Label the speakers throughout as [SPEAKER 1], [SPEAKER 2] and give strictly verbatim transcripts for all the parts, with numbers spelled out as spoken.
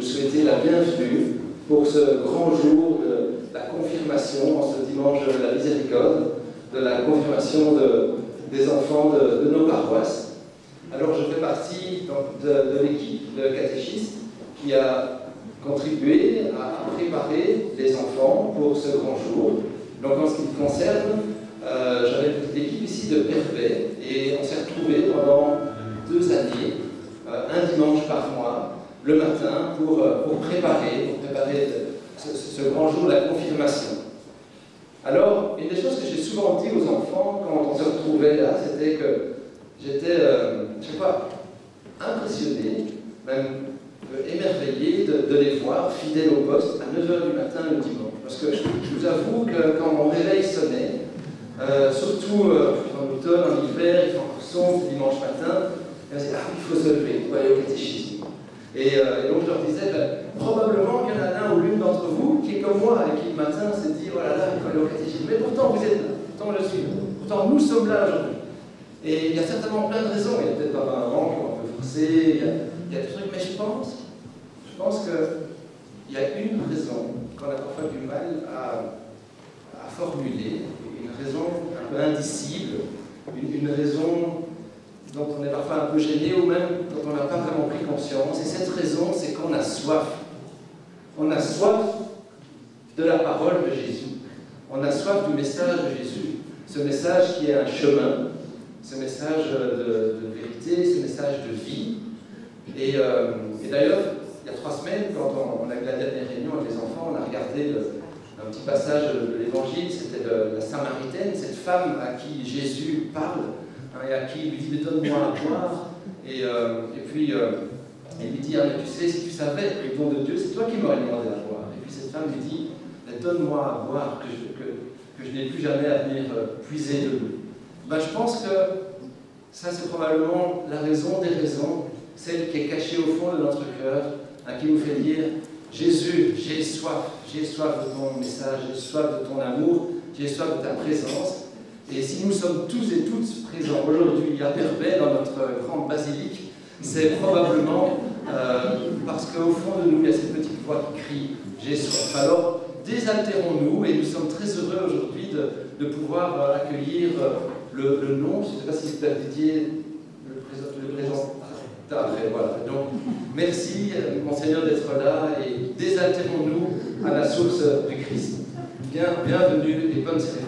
[SPEAKER 1] souhaiter la bienvenue pour ce grand jour de la confirmation, en ce dimanche de la miséricorde, de la confirmation de, des enfants de, de nos paroisses. Alors je fais partie donc, de, de l'équipe de catéchistes qui a contribué à préparer les enfants pour ce grand jour. Donc en ce qui me concerne, euh, j'avais une petite équipe ici de Pervet et on s'est retrouvés pendant deux années, euh, un dimanche par mois, le matin, pour, pour préparer, pour préparer ce, ce grand jour, la confirmation. Alors, une des choses que j'ai souvent dit aux enfants quand on se retrouvait là, c'était que j'étais, euh, je ne sais pas, impressionné, même émerveillé de, de les voir fidèles au poste à neuf heures du matin le dimanche. Parce que je vous avoue que quand mon réveil sonnait, euh, surtout euh, en automne, en hiver, il fait encore sombre, dimanche matin, et on se dit, ah, il faut se lever pour aller au catéchisme. Et, euh, et donc je leur disais, ben, probablement qu'il y en a l'un ou l'une d'entre vous qui est comme moi et qui le matin s'est dit, oh là là, il faut aller au catéchisme. Mais pourtant vous êtes là, pourtant je suis là, pourtant nous sommes là aujourd'hui. Et il y a certainement plein de raisons, il y a peut-être pas maman qui va un peu forcer, il y, a, il y a des trucs, mais je pense, je pense qu'il y a une raison qu'on a parfois du mal à, à formuler, une raison un peu indicible, une, une raison dont on est parfois un peu gêné ou même dont on n'a pas vraiment pris conscience. Et cette raison, c'est qu'on a soif. On a soif de la parole de Jésus. On a soif du message de Jésus. Ce message qui est un chemin, ce message de, de vérité, ce message de vie. Et, euh, et d'ailleurs, il y a trois semaines, quand on, on a eu la dernière réunion avec les enfants, on a regardé le, un petit passage de l'évangile, c'était de la Samaritaine, cette femme à qui Jésus parle, et à qui il lui dit, mais donne-moi à boire. Et, euh, et puis, euh, il lui dit, ah, mais tu sais, si tu savais le don de Dieu, c'est toi qui m'aurais demandé à boire. Et puis cette femme lui dit, donne-moi à boire, que je, que, que je n'ai plus jamais à venir euh, puiser de l'eau. Ben, je pense que ça, c'est probablement la raison des raisons, celle qui est cachée au fond de notre cœur, hein, qui nous fait dire, Jésus, j'ai soif, j'ai soif de ton message, j'ai soif de ton amour, j'ai soif de ta présence. Et si nous sommes tous et toutes présents aujourd'hui à Pervet, dans notre grande basilique, c'est probablement euh, parce qu'au fond de nous, il y a cette petite voix qui crie « J'ai soif ». Alors, désaltérons-nous, et nous sommes très heureux aujourd'hui de, de pouvoir euh, accueillir euh, le, le nom, je ne sais pas si c'est Didier, le présentateur, voilà. Donc, merci, euh, Monseigneur, d'être là, et désaltérons-nous à la source du Christ. Bien, bienvenue et bonne cérémonie.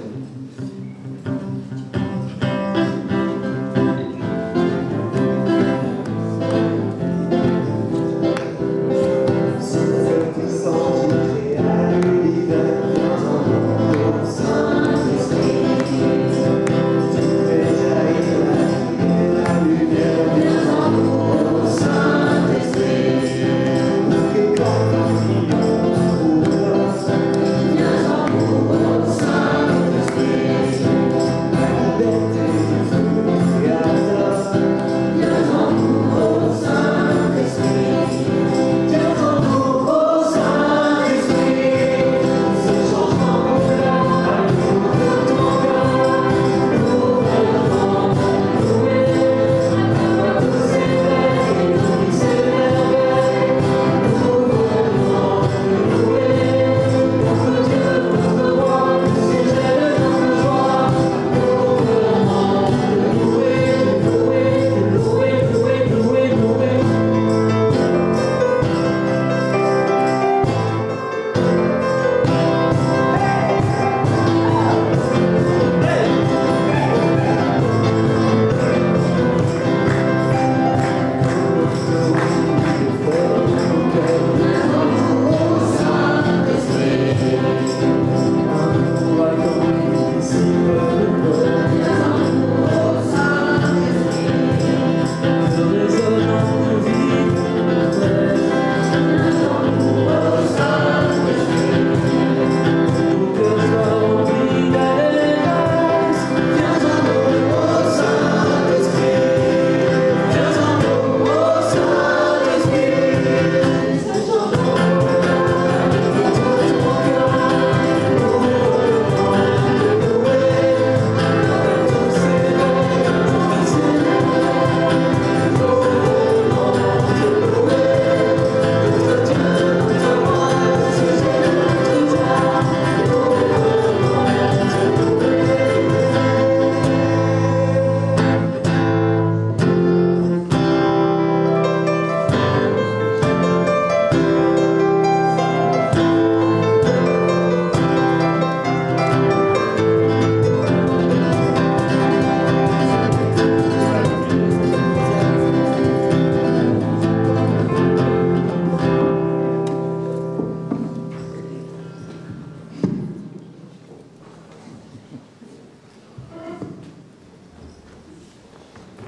[SPEAKER 2] Yes,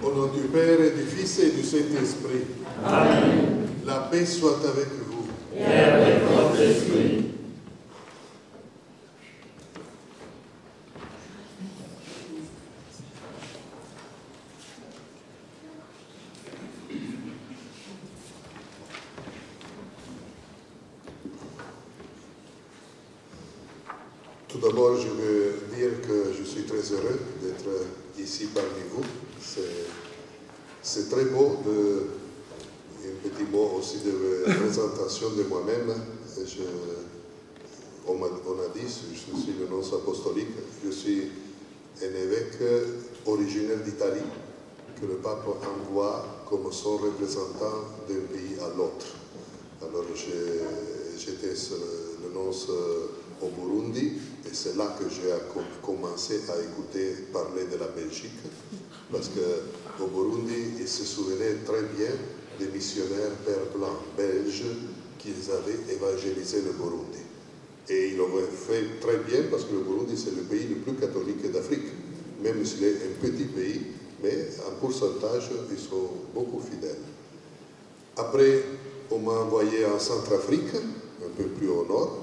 [SPEAKER 2] Au nom du Père et du Fils et du Saint-Esprit.
[SPEAKER 3] Amen.
[SPEAKER 2] La paix soit avec vous.
[SPEAKER 3] Et avec votre esprit.
[SPEAKER 2] Tout d'abord, je veux dire que je suis très heureux d'être ici parmi vous. C'est très beau de... Un petit mot aussi de présentation de moi-même. On, on a dit, je suis le nonce apostolique, je suis un évêque originaire d'Italie que le pape envoie comme son représentant d'un pays à l'autre. Alors j'étais le nonce au Burundi et c'est là que j'ai commencé à écouter parler de la Belgique parce qu'au Burundi, ils se souvenaient très bien des missionnaires pères blancs belges qu'ils avaient évangélisé le Burundi. Et ils l'avaient fait très bien parce que le Burundi, c'est le pays le plus catholique d'Afrique, même s'il est un petit pays, mais en pourcentage, ils sont beaucoup fidèles. Après, on m'a envoyé en Centrafrique, un peu plus au nord.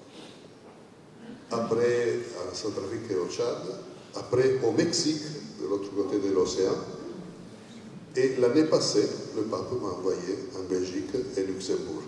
[SPEAKER 2] Après, en Centrafrique et au Tchad. Après, au Mexique, de l'autre côté de l'océan. Et l'année passée, le pape m'a envoyé en Belgique et Luxembourg.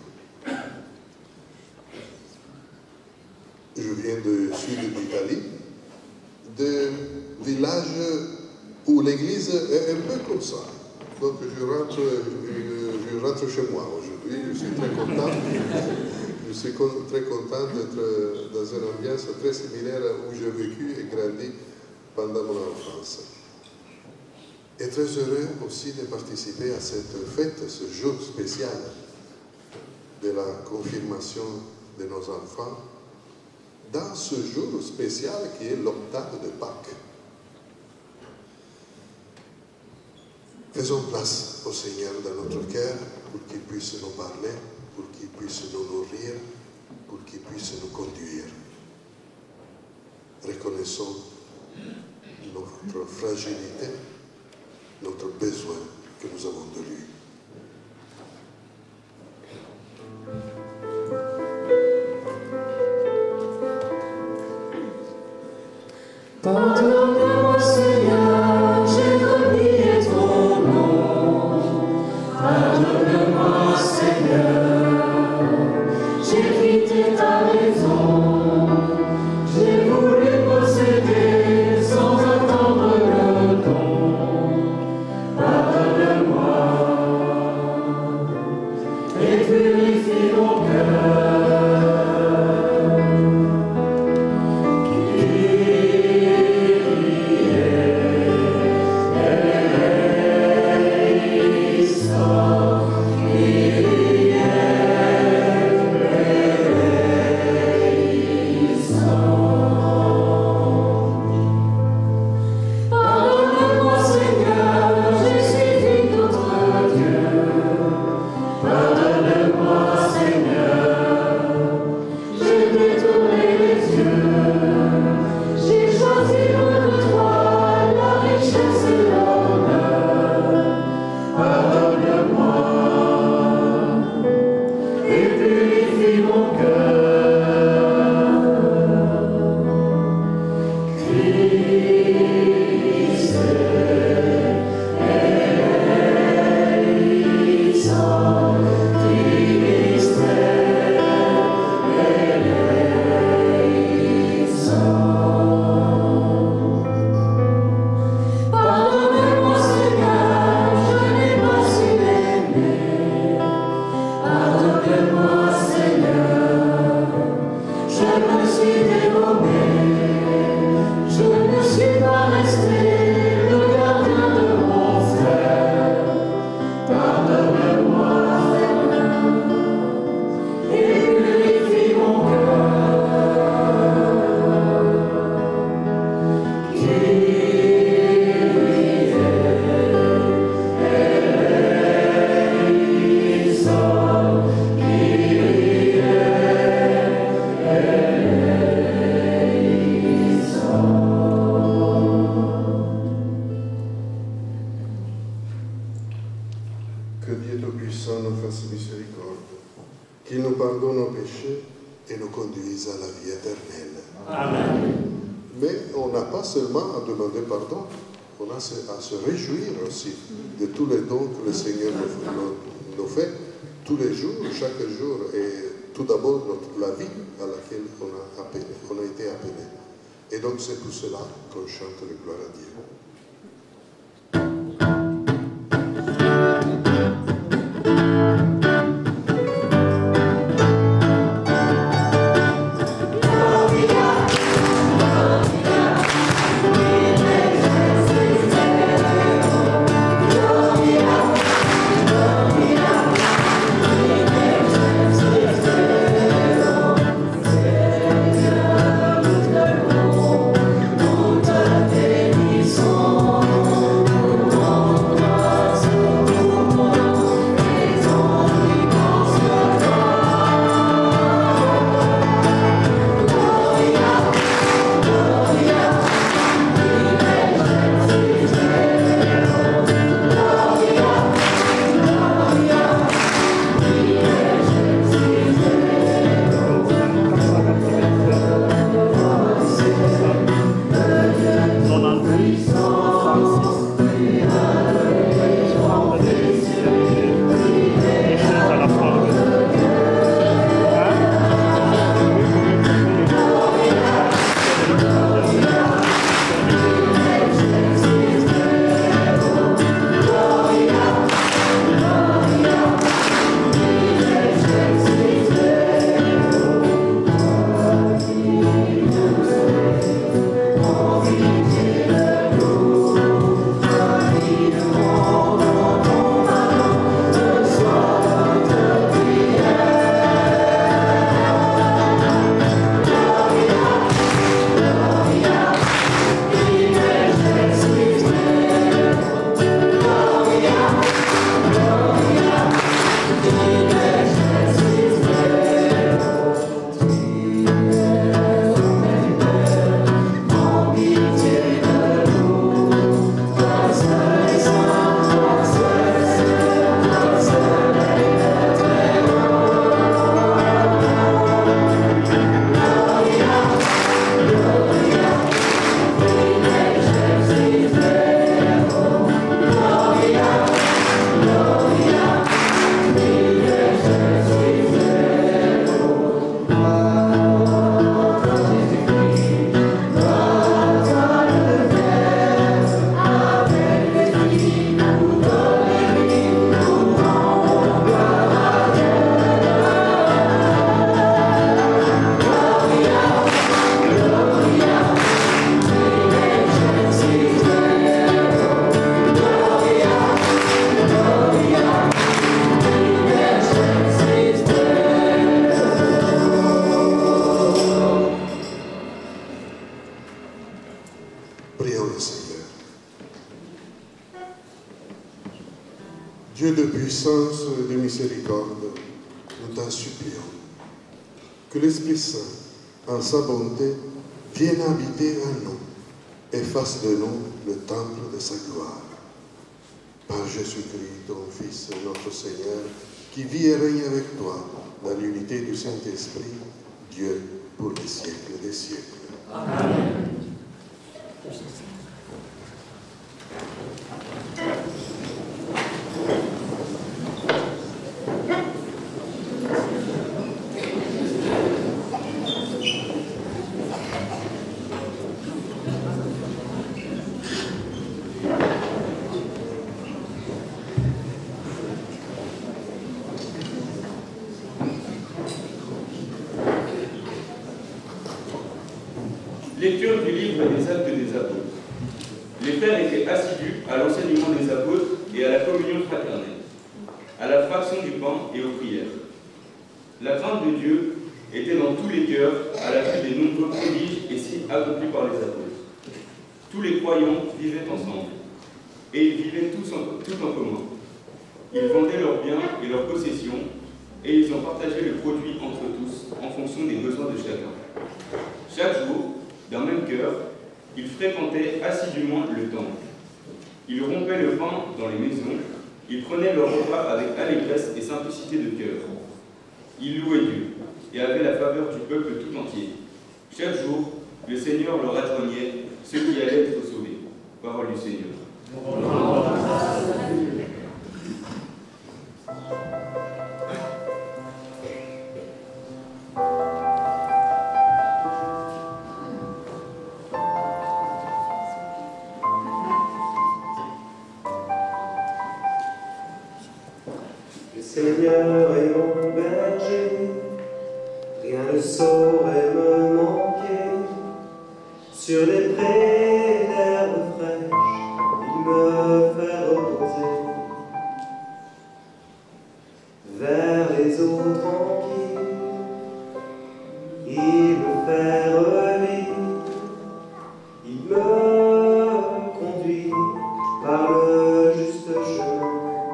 [SPEAKER 2] Je viens du sud d'Italie, d'un village où l'église est un peu comme ça. Donc je rentre, je, je rentre chez moi aujourd'hui, je suis très content. Je suis très content d'être dans une ambiance très similaire où j'ai vécu et grandi pendant mon enfance. Et très heureux aussi de participer à cette fête, ce jour spécial de la confirmation de nos enfants, dans ce jour spécial qui est l'octave de Pâques. Faisons place au Seigneur dans notre cœur pour qu'il puisse nous parler, pour qu'il puisse nous nourrir, pour qu'il puisse nous conduire. Reconnaissons notre fragilité, notre besoin que nous avons de lui.
[SPEAKER 3] Pardonne-moi, Seigneur, j'ai oublié ton nom. Pardonne-moi, Seigneur, j'ai quitté ta raison. J'ai voulu posséder sans attendre le don. Pardonne-moi.
[SPEAKER 2] Que Dieu Tout-Puissant nous fasse miséricorde, qu'il nous pardonne nos péchés et nous conduise à la vie éternelle.
[SPEAKER 4] Amen.
[SPEAKER 2] Mais on n'a pas seulement à demander pardon, on a à se réjouir aussi de tous les dons que le Seigneur nous, nous fait tous les jours, chaque jour, et tout d'abord la vie à laquelle on a, appelé, on a été appelé. Et donc c'est pour cela qu'on chante le gloire à Dieu. Prions le Seigneur. Dieu de puissance et de miséricorde, nous t'en supplions que l'Esprit Saint, en sa bonté, vienne habiter en nous et fasse de nous le temple de sa gloire. Par Jésus-Christ, ton Fils, notre Seigneur, qui vit et règne avec toi dans l'unité du Saint-Esprit, Dieu pour les siècles des siècles.
[SPEAKER 4] Amen.
[SPEAKER 5] Lecture du livre des Actes des Apôtres. Les frères étaient assidus à l'enseignement des apôtres et à la communion fraternelle, à la fraction du pain et aux prières. La crainte de Dieu était dans tous les cœurs à la vue des nombreux prodiges et signes accomplis par les apôtres. Tous les croyants vivaient ensemble, et ils vivaient tous en, tout en commun. Ils vendaient leurs biens et leurs possessions, et ils en partageaient le produit entre tous, en fonction des besoins de chacun. Chaque jour, d'un même cœur, ils fréquentaient assidûment le temple. Ils rompaient le pain dans les maisons Ils prenaient leur repas avec allégresse et simplicité de cœur. Ils louaient Dieu et avaient la faveur du peuple tout entier. Chaque jour, le Seigneur leur adjoignait ceux qui allaient être sauvés. Parole du Seigneur.
[SPEAKER 6] Le Seigneur est mon berger, rien ne saurait me manquer. Sur les prés d'herbes fraîches, il me fait reposer. Vers les eaux tranquilles, il me fait revivre. Il me conduit par le juste chemin.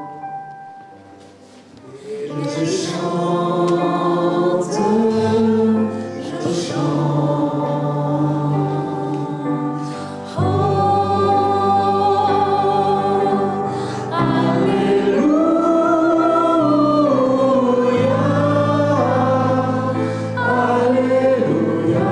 [SPEAKER 3] Je chante, je chante. Oh, alléluia, alléluia,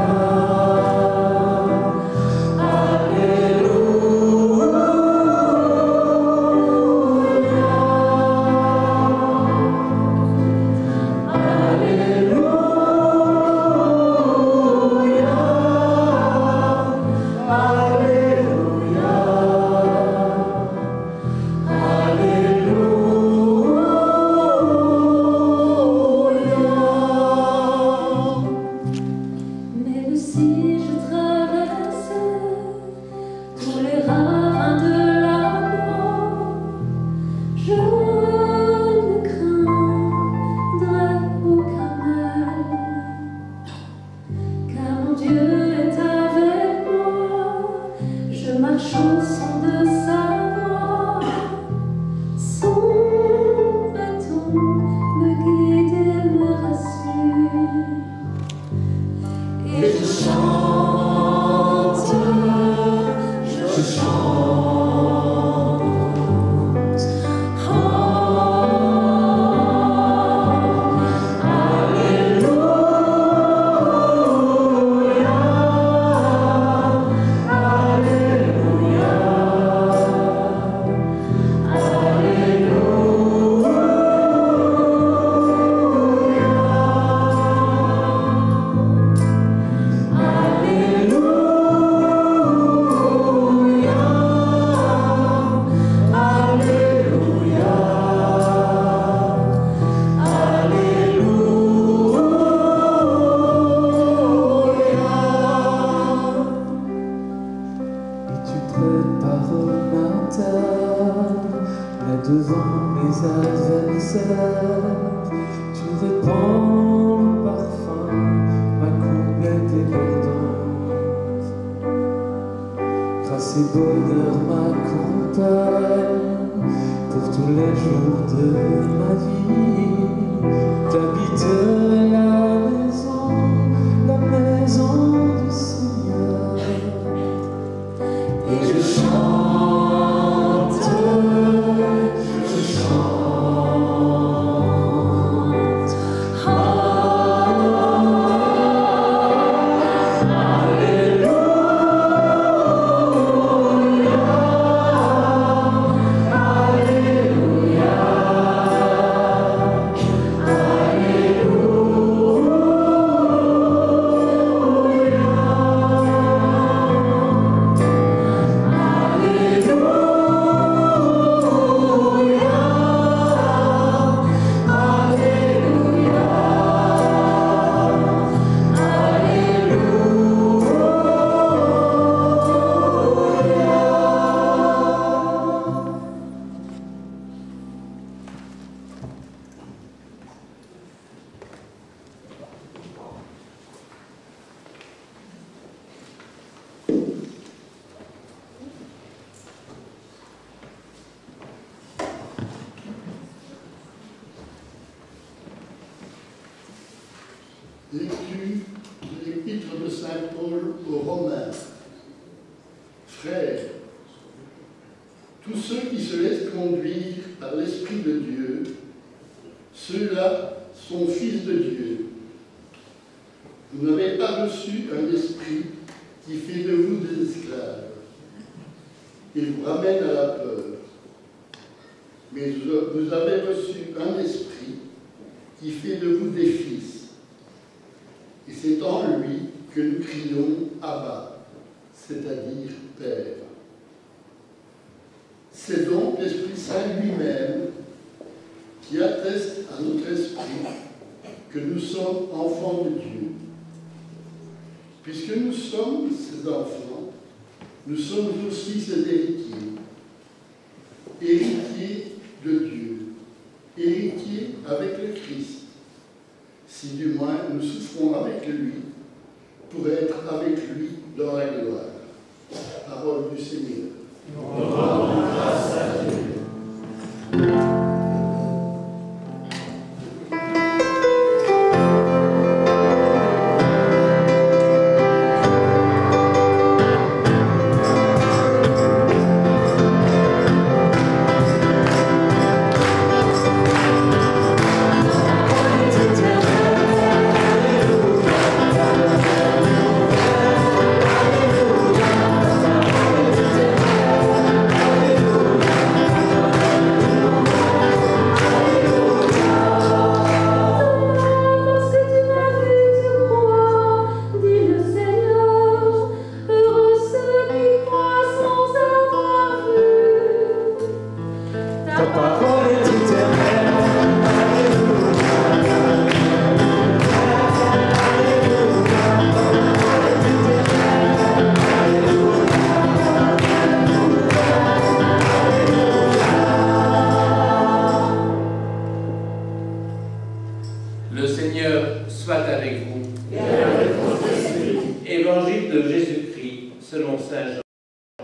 [SPEAKER 3] même si je traverse tous les ravins de la mort, je ne craindrai aucun mal, car mon Dieu est avec moi. Je marche au son de sa voix, son bâton me guide et me rassure. Et je chante, je chante. Oh, alléluia, alléluia,
[SPEAKER 7] Et tu prépares ma table là devant mes adversaires. Tu répands le parfum, ma coupe est débordante. Grâce et bonheur m'accompagnent pour tous les jours de ma vie. J'habiterai la maison, la maison du Seigneur.
[SPEAKER 3] et je chante, je chante.
[SPEAKER 8] Lecture de l'épître de saint Paul aux Romains. Frères, tous ceux qui se laissent conduire par l'Esprit de Dieu, ceux-là sont fils de Dieu. Vous n'avez pas reçu un esprit qui fait de vous des esclaves et vous ramène à la peur, mais vous avez reçu un esprit qui fait de vous des fils. Et c'est en lui que nous crions Abba, c'est-à-dire Père. C'est donc l'Esprit Saint lui-même qui atteste à notre esprit que nous sommes enfants de Dieu. Puisque nous sommes ses enfants, nous sommes aussi ses héritiers, héritiers de Dieu, héritiers avec le Christ, si du moins nous souffrons avec lui pour être avec lui dans la gloire. Parole du Seigneur.
[SPEAKER 4] Nous rendons grâce à Dieu.
[SPEAKER 9] Le Seigneur soit avec vous. Et avec votre esprit. Évangile de Jésus-Christ selon saint Jean.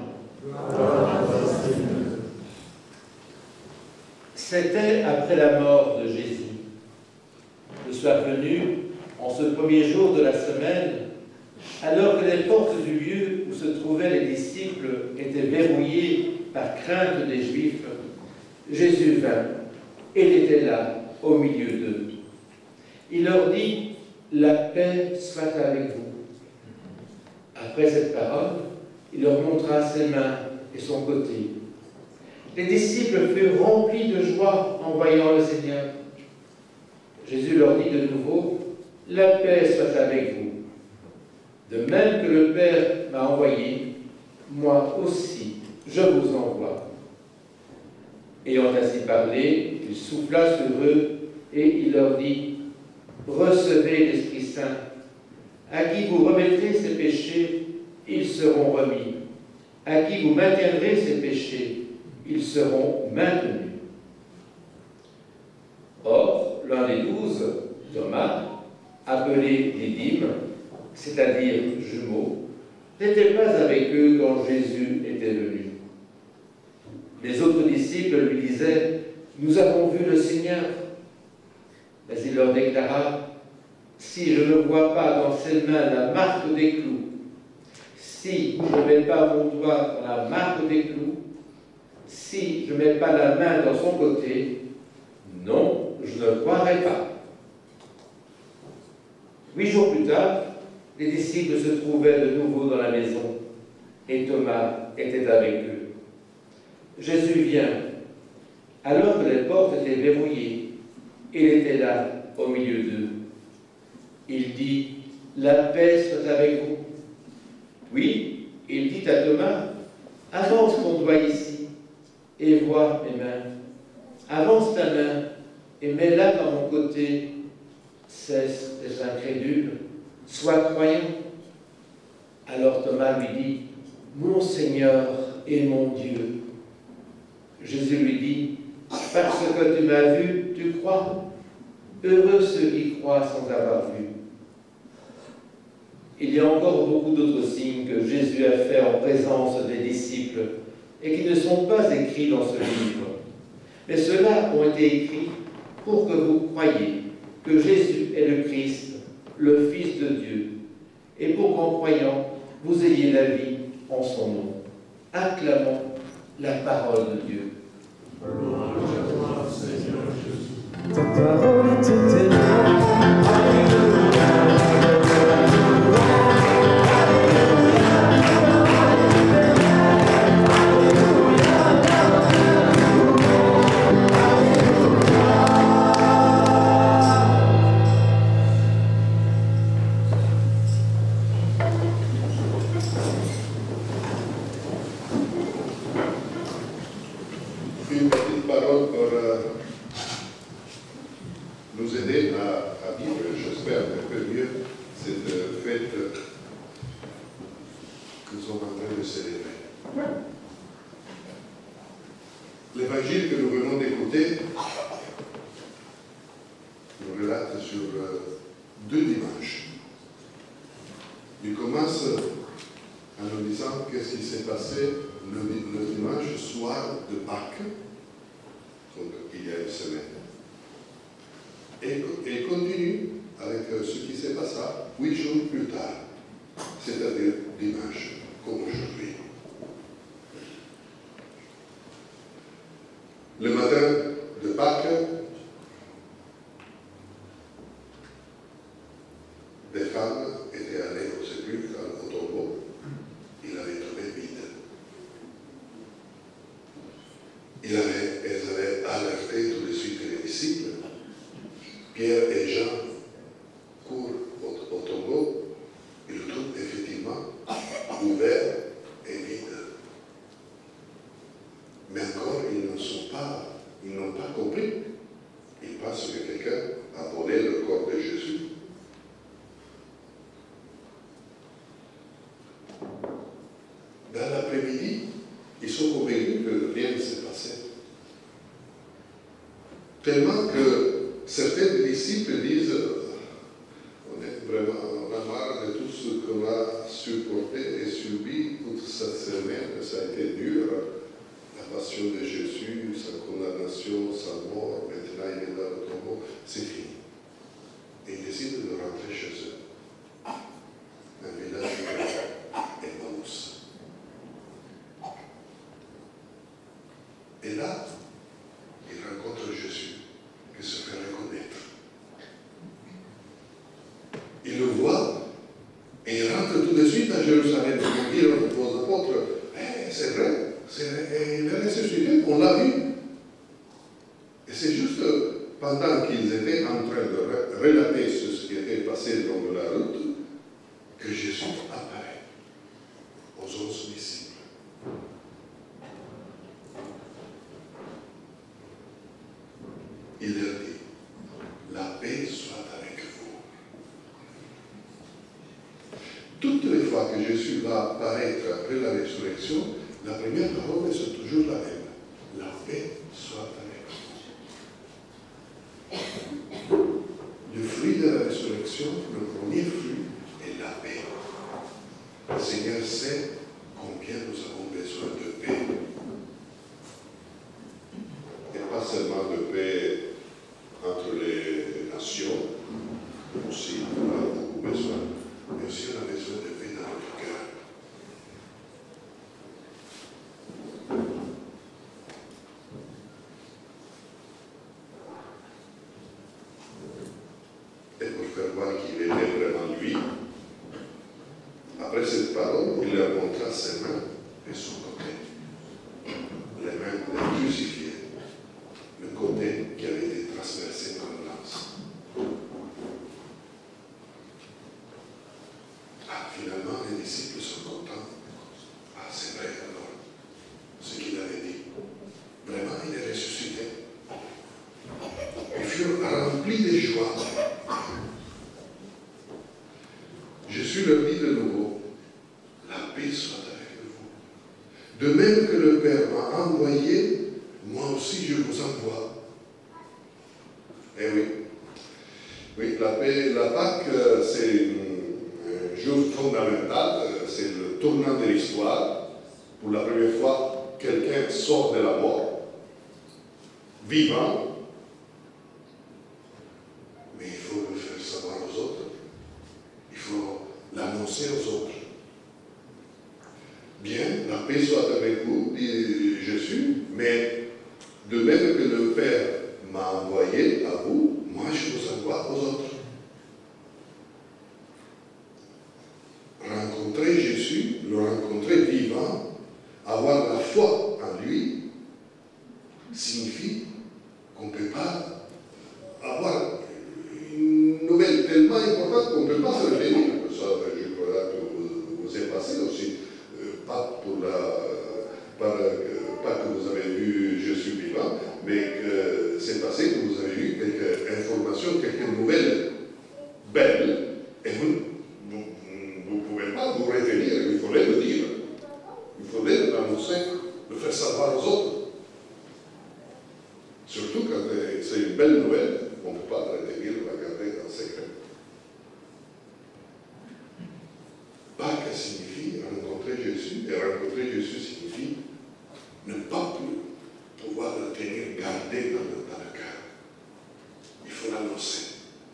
[SPEAKER 9] C'était après la mort de Jésus. Le soir venu, en ce premier jour de la semaine, alors que les portes du lieu où se trouvaient les disciples étaient verrouillées par crainte des Juifs, Jésus vint, et il était là, au milieu d'eux. Il leur dit, la paix soit avec vous. Après cette parole, il leur montra ses mains et son côté. Les disciples furent remplis de joie en voyant le Seigneur. Jésus leur dit de nouveau, la paix soit avec vous. De même que le Père m'a envoyé, moi aussi, je vous envoie. Ayant ainsi parlé, il souffla sur eux et il leur dit, recevez l'Esprit Saint. À qui vous remettrez ses péchés, ils seront remis. À qui vous maintiendrez ses péchés, ils seront maintenus. Or, l'un des douze, Thomas, appelé Didyme, c'est-à-dire jumeau, n'était pas avec eux quand Jésus était venu. Les autres disciples lui disaient, nous avons vu le Seigneur. Mais il leur déclara, si je ne vois pas dans ses mains la marque des clous, si je ne mets pas mon doigt dans la marque des clous, si je ne mets pas la main dans son côté, non, je ne croirai pas. Huit jours plus tard, les disciples se trouvaient de nouveau dans la maison, et Thomas était avec eux. Jésus vient, alors que les portes étaient verrouillées. Il était là, au milieu d'eux. Il dit, la paix soit avec vous. Oui, il dit à Thomas, avance ton doigt ici, et vois mes mains. Avance ta main, et mets-la dans mon côté. Cesse d'être incrédule, sois croyant. Alors Thomas lui dit, mon Seigneur et mon Dieu. Jésus lui dit, parce que tu m'as vu, tu crois. Heureux ceux qui croient sans avoir vu. Il y a encore beaucoup d'autres signes que Jésus a fait en présence des disciples et qui ne sont pas écrits dans ce livre. Mais ceux-là ont été écrits pour que vous croyiez que Jésus est le Christ, le Fils de Dieu, et pour qu'en croyant, vous ayez la vie en son nom. Acclamons la parole de Dieu.
[SPEAKER 4] Louange à toi, Seigneur Jésus.
[SPEAKER 7] Ta parole est éternelle.
[SPEAKER 2] Une petite parole pour euh, nous aider à, à vivre, j'espère, un peu mieux cette euh, fête que nous sommes en train de célébrer. L'évangile que nous venons d'écouter nous relate sur euh, deux dimanches. Il commence en nous disant qu'est-ce qui s'est passé le, le dimanche soir de Pâques, donc il y a une semaine. Et, et continue avec ce qui s'est passé huit jours plus tard, c'est-à-dire dimanche, comme aujourd'hui. Le matin de Pâques, des femmes étaient allées au sépulcre, au tombeau. Il avait trouvé vide. Il avait, elles avaient alerté tout de suite les disciples. Pierre et Jean courent au, au tombeau. Ils le trouvent effectivement ouvert et vide. Mais encore, ils ne sont pas, ils n'ont pas compris. Ils pensent que quelqu'un a volé le corps de Jésus. Dans l'après-midi, ils sont convaincus que rien ne s'est passé. Tellement que certains disciples disent on est vraiment, on a marre de tout ce qu'on a supporté et subi toute cette semaine. Ça a été dur. La passion de Jésus, sa condamnation, sa mort, maintenant il est dans le tombeau. C'est fini. Et ils décident de rentrer chez eux. Un village de Emmaüs. Et là, il rencontre Jésus, qui se fait reconnaître. Il le voit, et il rentre tout de suite à Jérusalem. Il dit aux apôtres, eh, c'est vrai, c'est vrai, il est ressuscité, on l'a vu. Et c'est juste pendant qu'ils étaient en train de relater ce qui était passé le long de la route, que Jésus apparaît aux onze disciples. Il leur dit, la paix soit avec vous. Toutes les fois que Jésus va apparaître après la résurrection, la première parole est toujours la même. La paix soit avec vous. Le fruit de la résurrection, le premier fruit, est la paix. Le Seigneur sait combien nous avons besoin de paix. Et pas seulement de paix entre les nations, aussi on a beaucoup besoin, mais aussi on a besoin de paix dans notre cœur. Et pour faire voir qu'il était vraiment lui, après cette parole, il leur montra ses mains et son côté. Les mains les crucifiées. Le côté qui avait été transpercé par la lance. Ah, finalement, les disciples sont contents. Ah, c'est vrai alors, ce qu'il avait dit. Vraiment, il est ressuscité. Ils furent remplis de joie. Jésus leur dit de nouveau, la paix soit avec vous. De même que le Père m'a envoyé, moi aussi je vous envoie. Eh oui. Oui, la paix, la Pâque, c'est un jour fondamental, c'est le tournant de l'histoire. Pour la première fois, quelqu'un sort de la mort, vivant, mais il faut le faire savoir aux autres. Il faut l'annoncer aux autres. Bien, la paix soit avec vous, dit Jésus. De même que le Père m'a envoyé à vous, moi je vous envoie aux autres. Rencontrer Jésus, le rencontrer vivant, avoir la foi en lui, signifie qu'on ne peut pas avoir une nouvelle tellement importante qu'on ne peut pas se retenir. Ça, je crois que vous, vous êtes passé aussi, euh, pas, pour la, pas, euh, pas que vous avez vu Jésus vivant, mais que c'est passé que vous avez eu quelques informations, quelques nouvelles belles, et vous ne pouvez pas vous retenir, il faudrait le dire, il faudrait l'annoncer, le faire savoir aux autres. Surtout quand c'est une belle nouvelle, on ne peut pas la retenir, la garder en secret. Pâques signifie rencontrer Jésus, et rencontrer Jésus signifie ne pas plus pouvoir le tenir gardé dans le, dans le cœur. Il faut l'annoncer.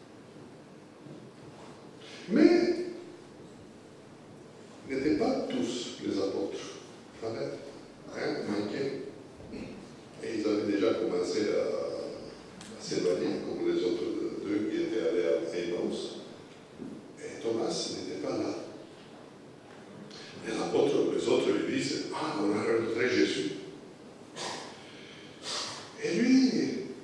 [SPEAKER 2] Mais n'étaient pas tous les apôtres. Il fallait hein, manquer. Et ils avaient déjà commencé à, à s'éloigner, comme les autres deux qui étaient allés à Emmaüs. Et Thomas n'était pas là. Les apôtres, les autres lui disent, ah, on a rencontré Jésus. Et lui,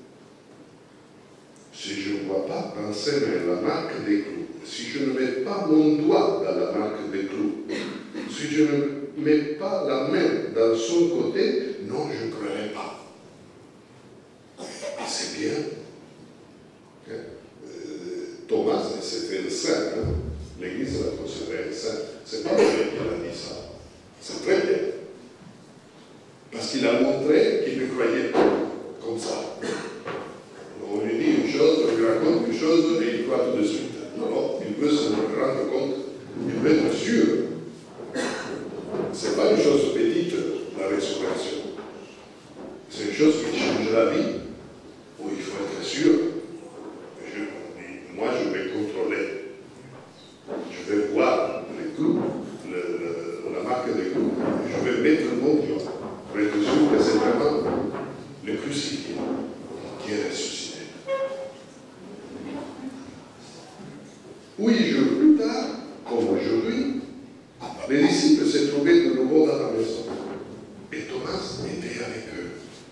[SPEAKER 2] si je ne vois pas dans ses mains la marque des clous, si je ne mets pas mon doigt dans la marque des clous, si je ne mets pas la main dans son côté, non, je ne croirai pas. Et c'est bien. Hein? Euh, Thomas, c'était le saint. Hein? L'Église l'a considéré le saint. C'est pas vrai qu'il a dit ça. C'est très bien. Parce qu'il a montré qu'il ne croyait pas comme ça. On lui dit une chose, on lui raconte une chose et il croit tout de suite. Non, non, il veut se rendre compte, il veut être sûr. Ce n'est pas une chose petite, la résurrection. C'est une chose qui change la vie, où il faut être sûr. Je, moi, je vais contrôler. Je vais voir les clous, le, le, la marque des clous. Je vais mettre mon doigt pour être sûr que c'est vraiment le crucifié qui est ressuscité. Huit jours plus tard, comme aujourd'hui, les disciples se trouvaient de nouveau dans la maison. Et Thomas était avec eux.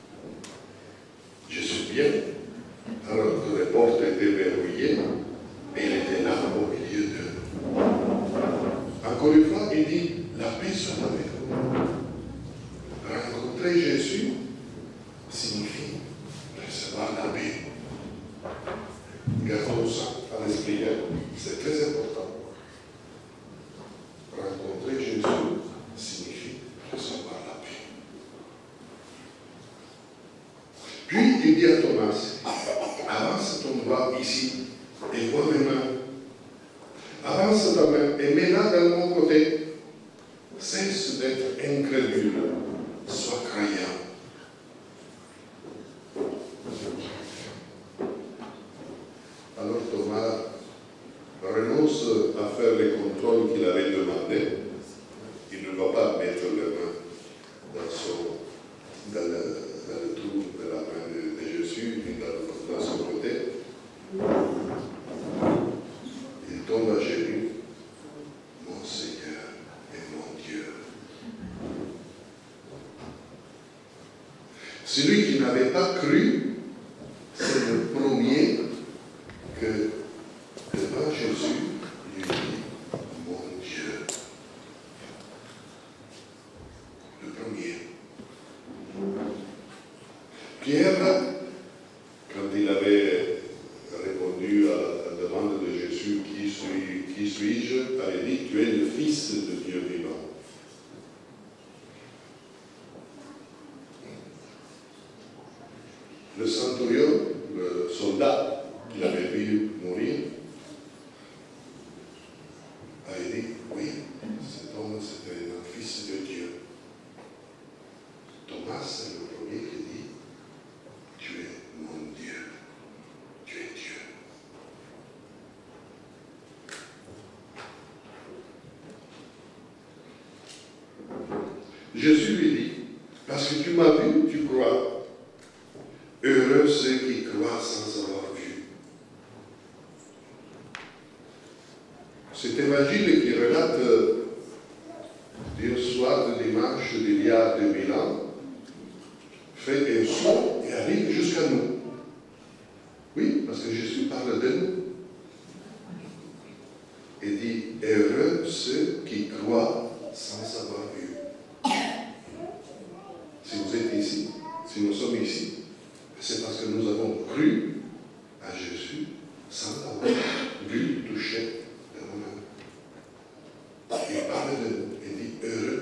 [SPEAKER 2] Je suis bien, alors que les portes étaient verrouillées, et il était là au milieu d'eux. Encore une fois, il dit, la paix soit avec vous. Rencontrer Jésus signifie recevoir la paix. Gardons ça à l'esprit, c'est très important. Rencontrer Jésus signifie recevoir la paix. Puis il dit à Thomas, avance ton bras ici et vois mes mains. Avance ta main et mets-la dans mon côté. Cesse d'être incrédule, sois croyant. Alors Thomas renonce à faire les contrôles qu'il avait demandé. Il ne va pas mettre les mains dans, son, dans, le, dans le trou de la main de, de Jésus, ni dans, dans son côté. Il tombe à genoux. Mon Seigneur et mon Dieu. Celui qui n'avait pas cru, c'est le premier que devant Jésus, il dit, mon Dieu. Le premier. Pierre, quand il avait répondu à la demande de Jésus, qui suis, qui suis-je, avait dit, tu es le Fils de Dieu vivant. Le centurion, le soldat qu'il avait vu mourir, avait dit, oui, cet homme c'était un fils de Dieu. Thomas, c'est le premier qui dit, tu es mon Dieu, tu es Dieu. Jésus lui dit, parce que tu m'as vu, tu crois. Heureux ceux qui croient sans avoir vu. Cet évangile qui relate d'un soir de dimanche d'il y a deux mille ans fait un saut et arrive jusqu'à nous. Oui, parce que Jésus parle de nous. Et dit, heureux ceux qui croient sans avoir vu. Si vous êtes ici, si nous sommes ici, c'est parce que nous avons cru à Jésus sans l'avoir vu, touché de nous-mêmes. Il parle de nous et dit heureux.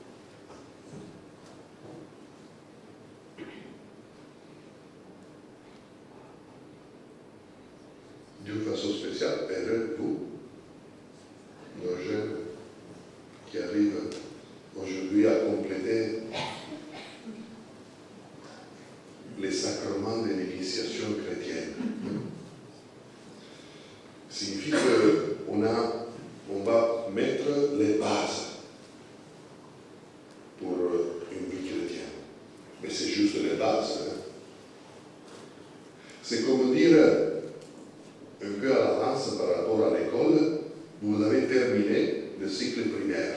[SPEAKER 2] D'une façon spéciale, heureux vous, nos jeunes qui arrivent aujourd'hui à compléter les sacrements de l'initiation chrétienne. Signifie qu'on a, on va mettre les bases pour une vie chrétienne. Mais c'est juste les bases. Hein. C'est comme dire, un peu à l'avance par rapport à l'école, vous avez terminé le cycle primaire.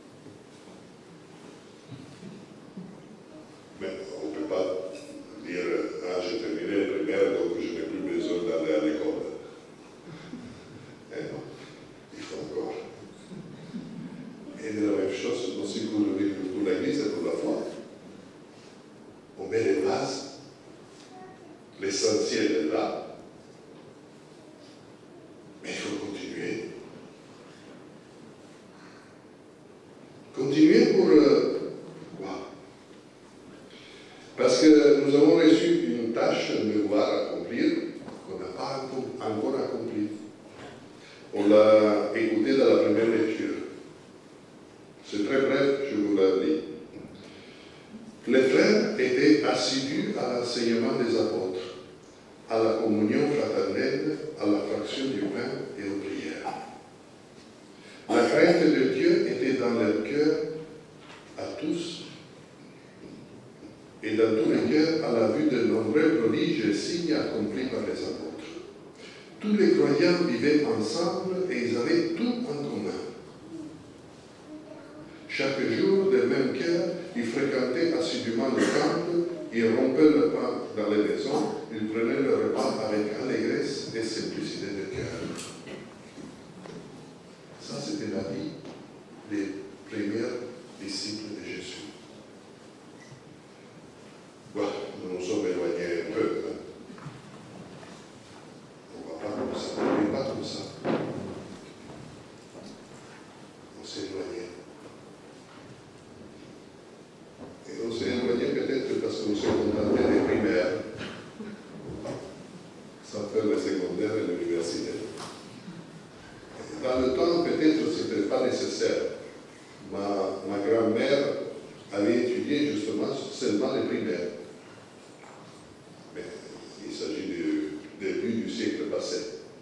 [SPEAKER 2] Mais on ne peut pas dire, ah, j'ai terminé le primaire, donc je n'ai plus besoin d'aller à l'école. Eh non, il faut encore. Et de la même chose aussi pour l'Église et pour la foi. On met les bases, l'essentiel est là, mais il faut continuer. Continuer pour euh, quoi? Parce que nous avons reçu une tâche, un devoir à accomplir, qu'on n'a pas encore accompli. On l'a écouté dans la première lecture. C'est très bref, je vous l'ai dit. Les frères étaient assidus à l'enseignement des apôtres, à la communion fraternelle, à la fraction du pain et aux prières. La crainte de Dieu était dans leur cœur à tous, et dans tous les cœurs à la vue de nombreux prodiges et signes accomplis par les apôtres. Tous les croyants vivaient ensemble et ils avaient tout en commun. Chaque jour, de même cœur, ils fréquentaient assidûment le temple, ils rompaient le pain dans les maisons, ils prenaient le repas avec allégresse et simplicité de cœur. Ça, c'était la vie des premiers disciples de Jésus. Bon, nous nous sommes éloignés un peu. Hein. On ne va pas comme ça, on ne vit pas comme ça. On s'est éloigné. Et on s'est éloigné peut-être parce qu'on s'est contenté des primaires, sans faire le secondaire et l'université. Dans le temps, peut-être ce n'était pas nécessaire. Ma, ma grand-mère avait étudié justement seulement les primaires. Mais il s'agit du début du siècle passé.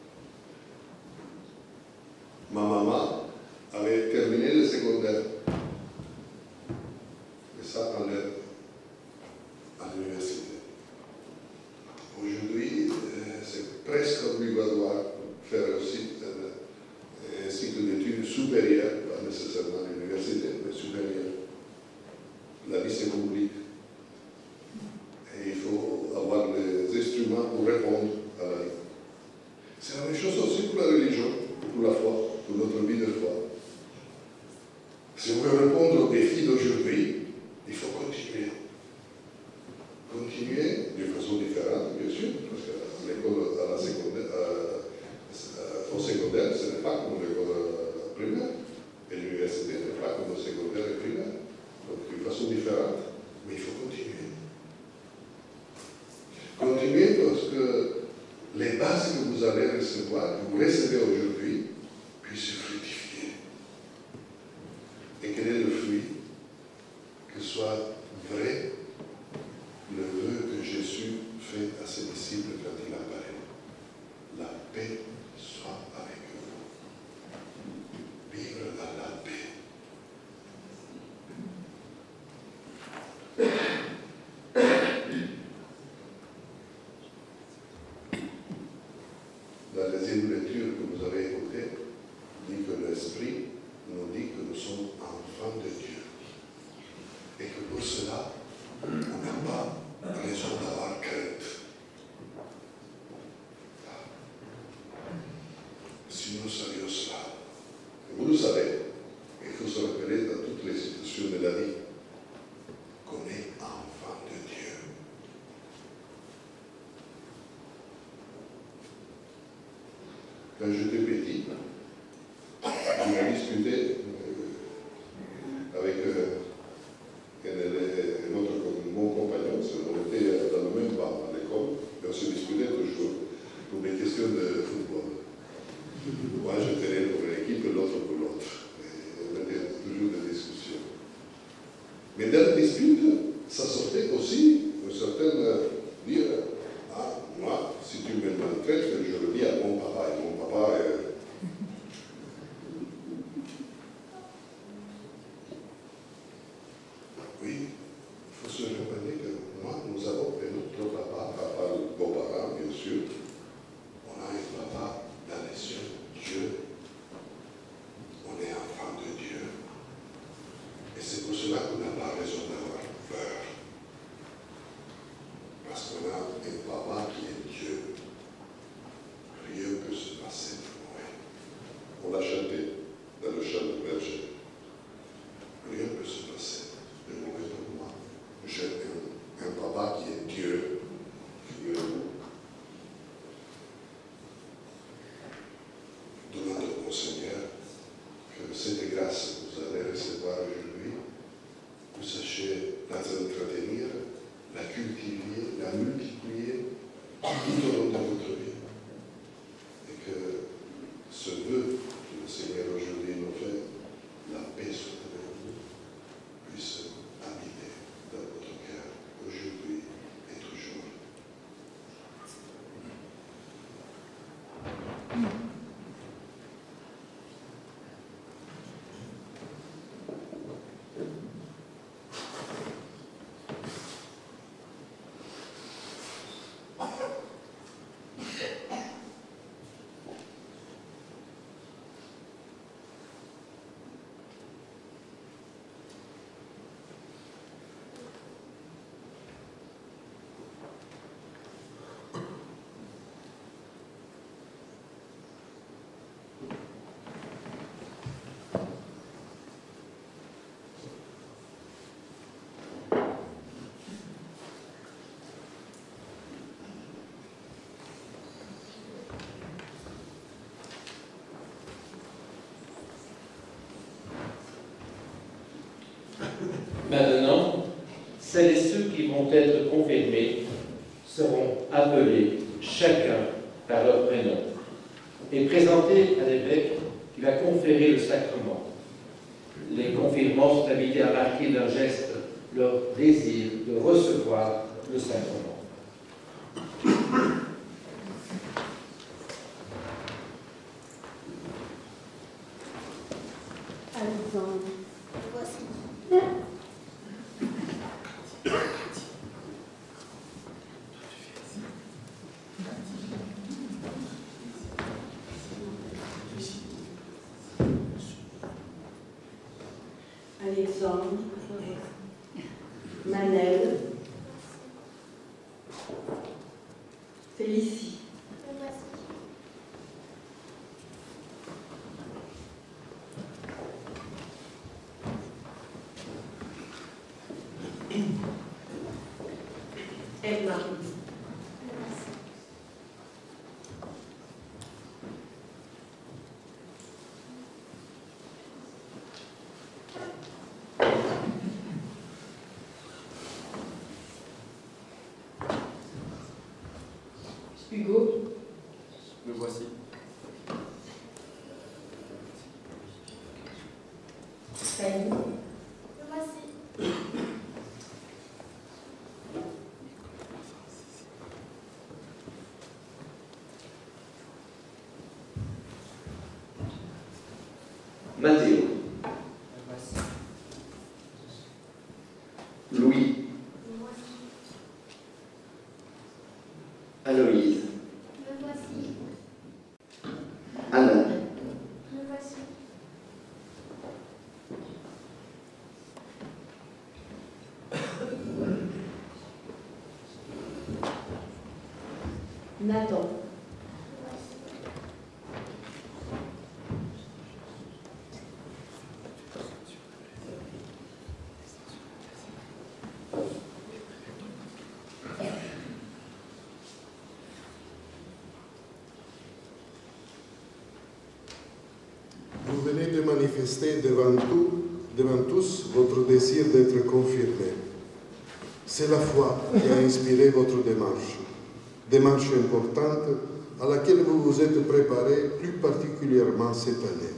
[SPEAKER 2] Ma maman avait terminé le secondaire. Et ça enlève à l'université. Aujourd'hui, c'est presque obligatoire faire aussi un cycle d'études supérieures, pas nécessairement à l'université, mais supérieures. La vie se complique. Et il faut avoir les instruments pour répondre à la vie. C'est la même chose aussi pour la religion, pour la foi, pour notre vie de foi. Si on veut répondre aux défis d'aujourd'hui, il faut continuer. Continuer d'une façon différente, bien sûr, parce qu'à l'école, à la secondaire, à, au secondaire, ce n'est pas comme l'école primaire. Et l'université n'est pas comme le secondaire et primaire. Donc, d'une façon différente, mais il faut continuer. Continuer parce que les bases que vous allez recevoir, que vous recevez aujourd'hui, puissent fructifier. Et quel est le fruit? Que soit vrai le vœu que Jésus fait à ses disciples quand il apparaît. La paix soit avec vous. Vivre dans la paix. deuxième lecture que vous avez écoutée dit que l'Esprit nous dit que nous sommes enfants de Dieu. Et que pour cela, on n'a pas raison d'avoir crainte. Si nous savions cela, et vous le savez, il faut se rappeler dans toutes les situations de la vie qu'on est enfant de Dieu. Quand j'étais petit, on a discuté euh, avec euh, un autre mon compagnon, on était dans le même banc à l'école, et on se disputait toujours pour des questions de football. Moi, j'étais pour une équipe et l'autre pour l'autre. Et on avait toujours des discussions. Mais dans la dispute, ça sortait aussi une certaine euh, dire ah, moi, si tu me maltraites, je le dis à mon papa. Et mon papa est. Oui, il faut se rappeler que moi, nous avons un autre papa, papa, beaux-parents, bien sûr. On a un papa dans les cieux, Dieu. On est enfant de Dieu. Et c'est pour cela qu'on n'a pas raison d'avoir peur. Parce qu'on a un papa qui est Dieu. Rien ne peut se passer pour nous. On l'a chanté dans le chant de berger. Rien ne peut se passer de mauvais pour moi. J'ai un, un papa qui est Dieu. Figurez-vous. Demandons au Seigneur que cette grâce que vous allez recevoir aujourd'hui, vous sachiez la entretenir, la cultiver, la multiplier tout au long de votre vie. Et que ce vœu que le Seigneur aujourd'hui nous fait, la paix soit avec vous, puisse habiter dans votre cœur aujourd'hui et toujours.
[SPEAKER 9] Maintenant, celles et ceux qui vont être confirmés seront appelés chacun par leur prénom et présentés à l'évêque qui va conférer le sacrement. Les confirmants sont invités à marquer d'un geste leur désir de recevoir le sacrement.
[SPEAKER 3] Alexandre, voici. Alexandre, Manel, Félicie. Eve-Marie. Hugo.
[SPEAKER 5] Me voici.
[SPEAKER 3] Fanny. Me voici.
[SPEAKER 1] Mathéo. Louis. Aloïse.
[SPEAKER 10] Nathan.
[SPEAKER 2] Vous venez de manifester devant, tout, devant tous votre désir d'être confirmé. C'est la foi qui a inspiré votre démarche, démarche importante à laquelle vous vous êtes préparé plus particulièrement cette année.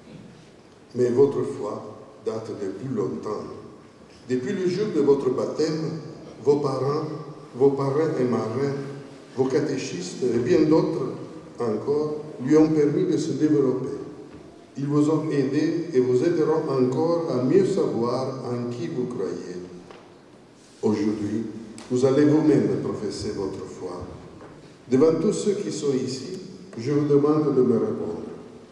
[SPEAKER 2] Mais votre foi date de plus longtemps. Depuis le jour de votre baptême, vos parents, vos parrains et marraines, vos catéchistes et bien d'autres encore lui ont permis de se développer. Ils vous ont aidé et vous aideront encore à mieux savoir en qui vous croyez. Aujourd'hui, vous allez vous-même professer votre foi. Devant tous ceux qui sont ici, je vous demande de me répondre.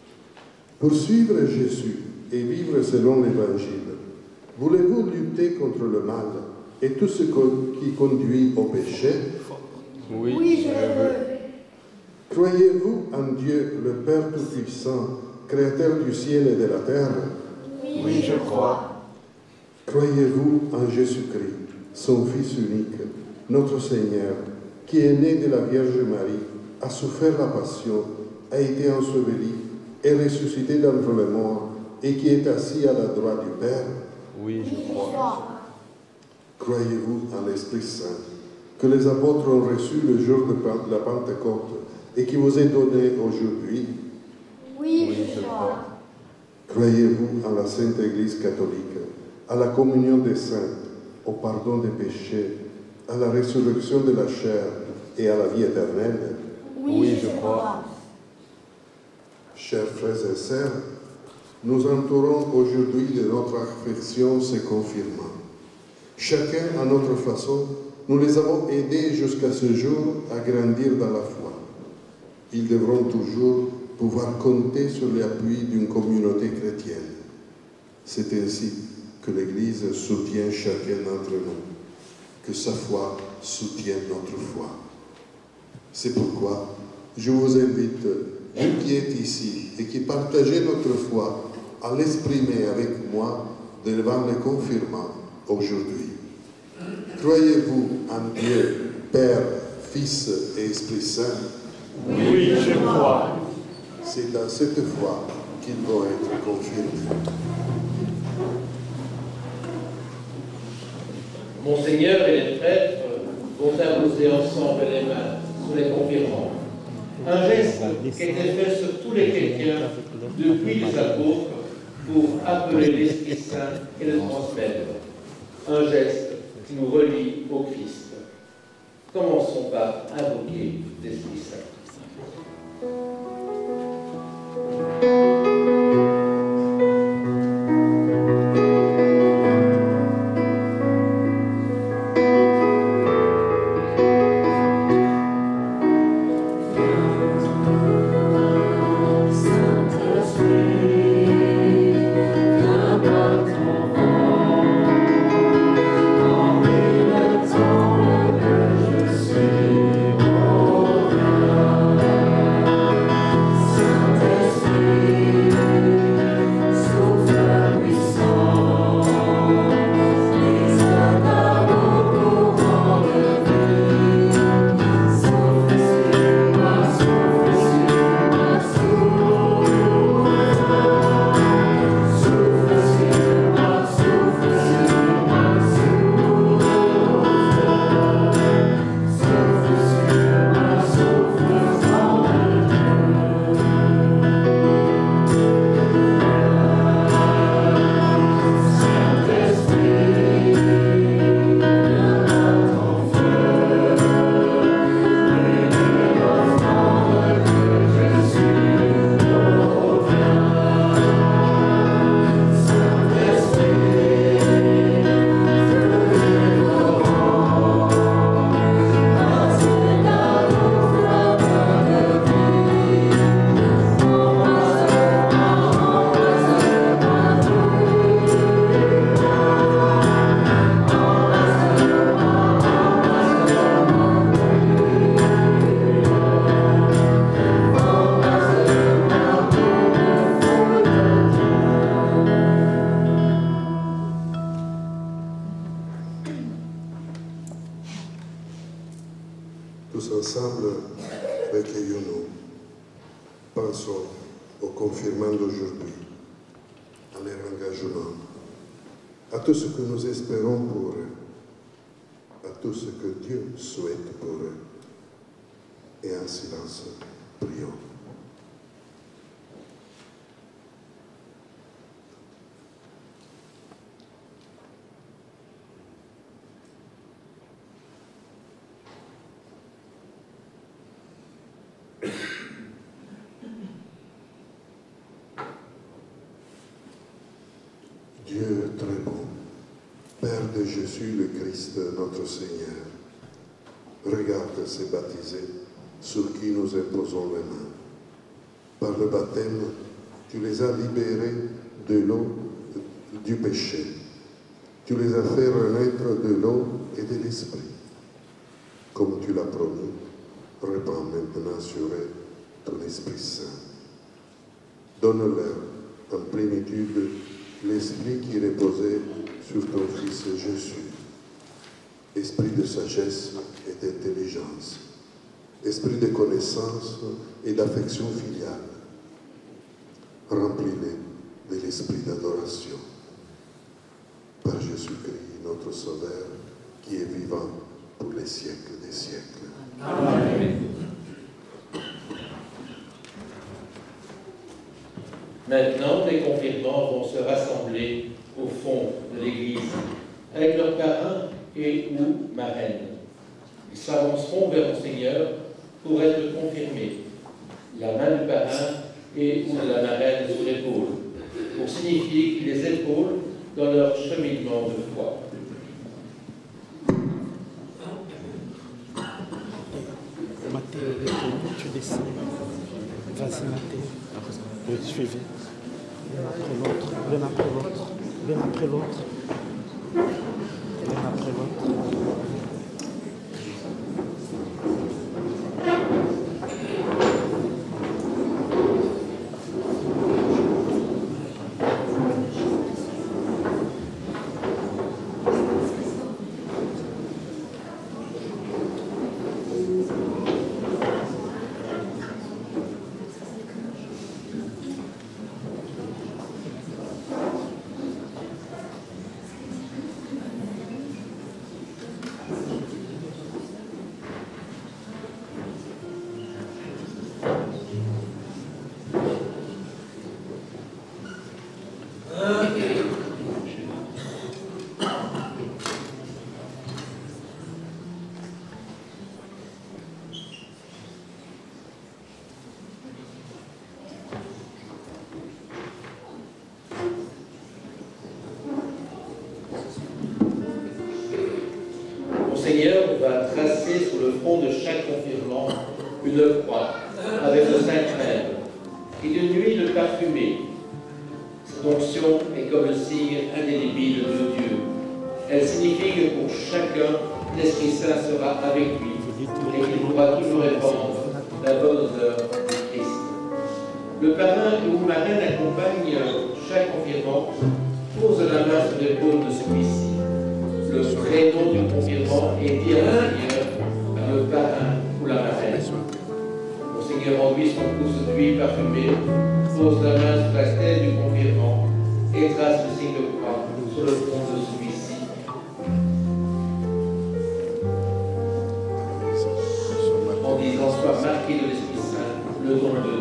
[SPEAKER 2] Pour suivre Jésus et vivre selon l'Évangile, voulez-vous lutter contre le mal et tout ce qui conduit au péché?
[SPEAKER 10] Oui, oui je le veux.
[SPEAKER 2] Croyez-vous en Dieu, le Père Tout-Puissant, Créateur du ciel et de la terre?
[SPEAKER 10] Oui, oui, je crois.
[SPEAKER 2] Croyez-vous en Jésus-Christ, son Fils unique, notre Seigneur, qui est né de la Vierge Marie, a souffert la passion, a été enseveli et ressuscité d'entre les morts, et qui est assis à la droite du Père?
[SPEAKER 10] Oui, je crois.
[SPEAKER 2] Croyez-vous en l'Esprit Saint, que les apôtres ont reçu le jour de la Pentecôte et qui vous est donné aujourd'hui?
[SPEAKER 10] Oui, je crois.
[SPEAKER 2] Croyez-vous en la Sainte Église catholique, à la communion des saints, au pardon des péchés, à la résurrection de la chair et à la vie éternelle?
[SPEAKER 10] Oui, je crois.
[SPEAKER 2] Chers frères et sœurs, nous entourons aujourd'hui de notre affection se confirmant. Chacun à notre façon, nous les avons aidés jusqu'à ce jour à grandir dans la foi. Ils devront toujours pouvoir compter sur l'appui d'une communauté chrétienne. C'est ainsi que l'Église soutient chacun d'entre nous, que sa foi soutienne notre foi. C'est pourquoi je vous invite, vous qui êtes ici et qui partagez notre foi, à l'exprimer avec moi devant les confirmants aujourd'hui. Croyez-vous en Dieu, Père, Fils et Esprit Saint?
[SPEAKER 4] Oui, je crois.
[SPEAKER 2] C'est dans cette foi qu'ils vont être confirmés.
[SPEAKER 9] Monseigneur et les prêtres vont imposer ensemble les mains sur les confirmants. Un geste qui a été fait sur tous les chrétiens depuis les apôtres pour appeler l'Esprit Saint et le transmettre. Un geste qui nous relie au Christ. Commençons par invoquer l'Esprit Saint.
[SPEAKER 3] Saint-Esprit,
[SPEAKER 2] Tous ensemble, recueillons-nous. Pensons aux confirmants d'aujourd'hui, à leur engagement, à tout ce que nous espérons pour eux, à tout ce que Dieu souhaite pour eux. Et en silence, prions. Dieu très bon, Père de Jésus le Christ, notre Seigneur, regarde ces baptisés sur qui nous imposons les mains. Par le baptême, tu les as libérés de l'eau du péché. Tu les as fait renaître de l'eau et de l'esprit. Comme tu l'as promis, répands maintenant sur eux ton Esprit Saint. Donne-leur en plénitude l'esprit qui reposait sur ton Fils Jésus, esprit de sagesse et d'intelligence, esprit de connaissance et d'affection filiale. Remplis-les de l'esprit d'adoration. Par Jésus-Christ, notre Sauveur, qui est vivant pour les siècles des siècles.
[SPEAKER 9] Amen. Maintenant, les confirmants vont se rassembler au fond de l'église avec leurs parrains et ou marraines. Ils s'avanceront vers le Seigneur pour être confirmés, la main du parrain et ou de la marraine sur l'épaule, pour signifier qu'il les épaule dans leur cheminement de foi.
[SPEAKER 4] Mathéo, tu descends. Vas-y, Mathéo. Oui, suivez. L'un après l'autre, l'un après l'autre, l'un après l'autre, l'un après l'autre.
[SPEAKER 9] Seigneur va tracer sur le front de chaque confirmant une croix avec le saint crème et d'une huile parfumée. Cette onction est comme le signe indélébile de Dieu. Elle signifie que pour chacun, l'Esprit Saint sera avec lui et qu'il pourra toujours répandre la bonne odeur du Christ. Le parrain ou marraine accompagne chaque confirmant, pose la main sur l'épaule de celui-ci. Le prénom du confirmant est dit à la Seigneur par le parrain ou la marraine. Mon Seigneur enduit son pouce d'huile parfumée, pose la main sur la tête du confirmant et trace le signe de croix sur le front de celui-ci. En disant soit marqué de l'Esprit Saint le don de Dieu.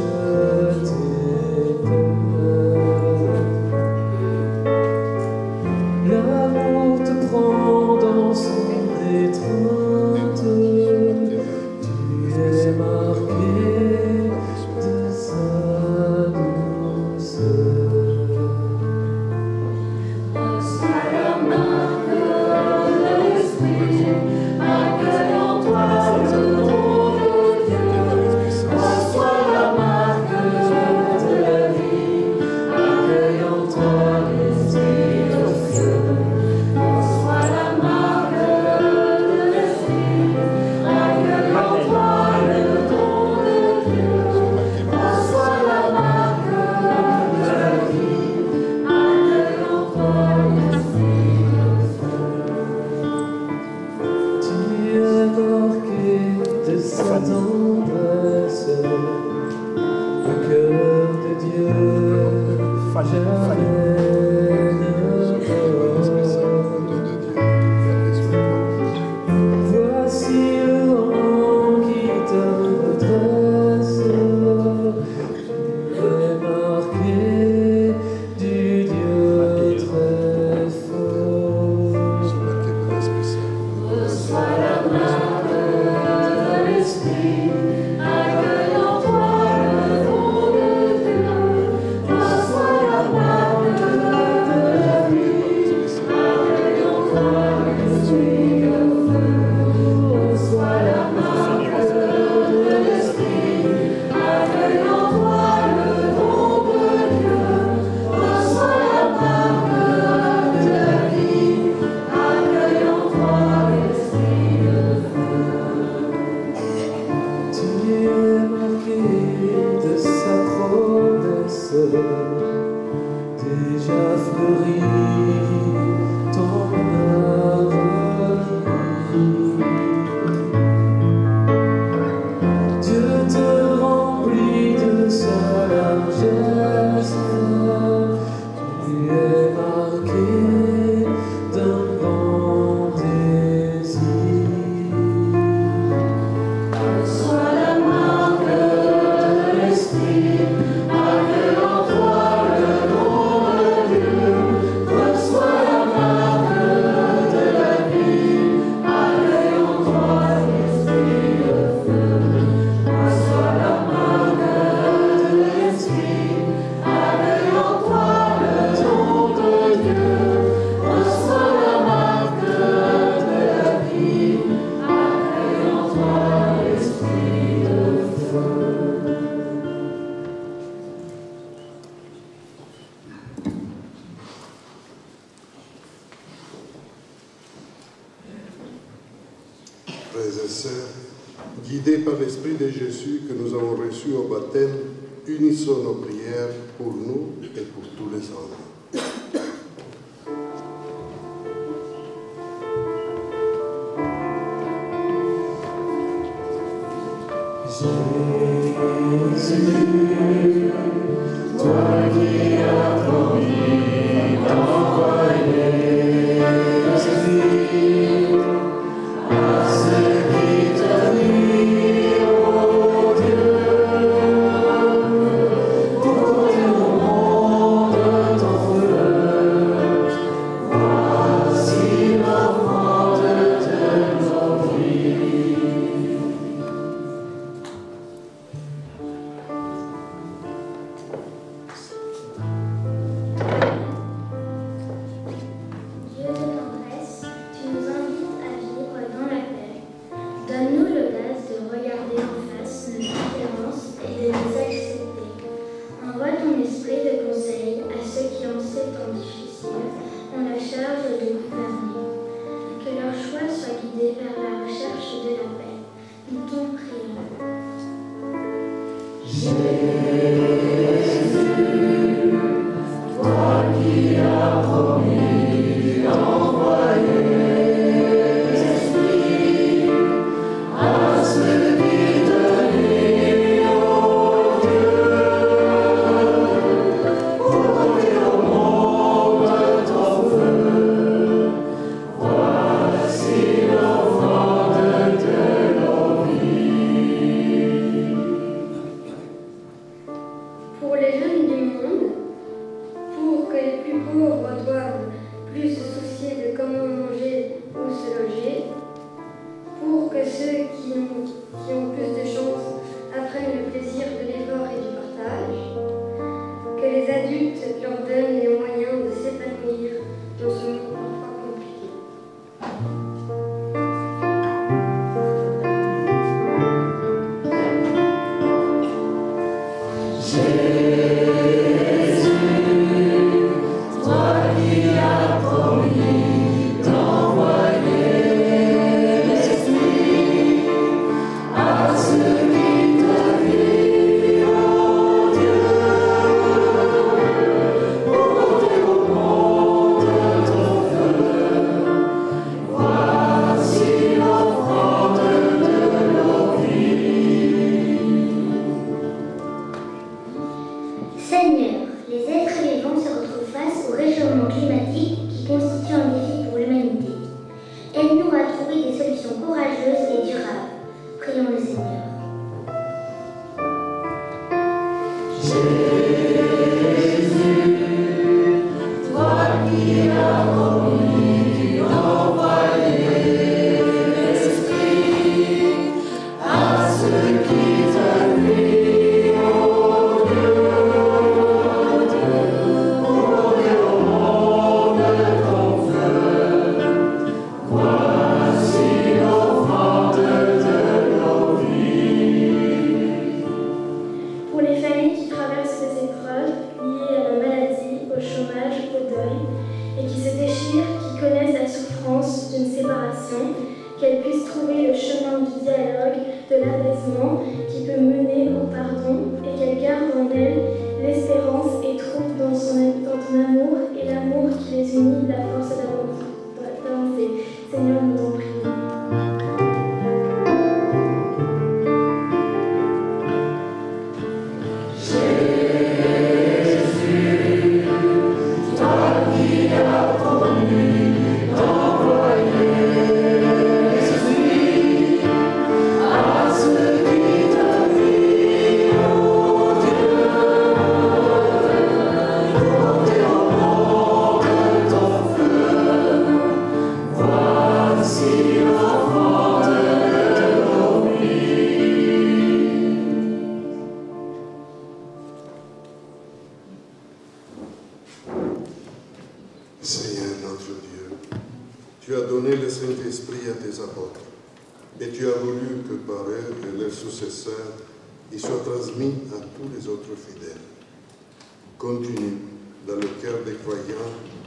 [SPEAKER 7] Dieu,
[SPEAKER 2] frères et sœurs, guidés par l'Esprit de Jésus que nous avons reçu au baptême, unissons nos prières pour nous et pour tous les hommes.
[SPEAKER 7] Jésus, toi qui as promis d'envoyer l'Esprit à ceux qui te lient, ô Dieu, portez au monde ton feu, voici l'offrande de nos vies.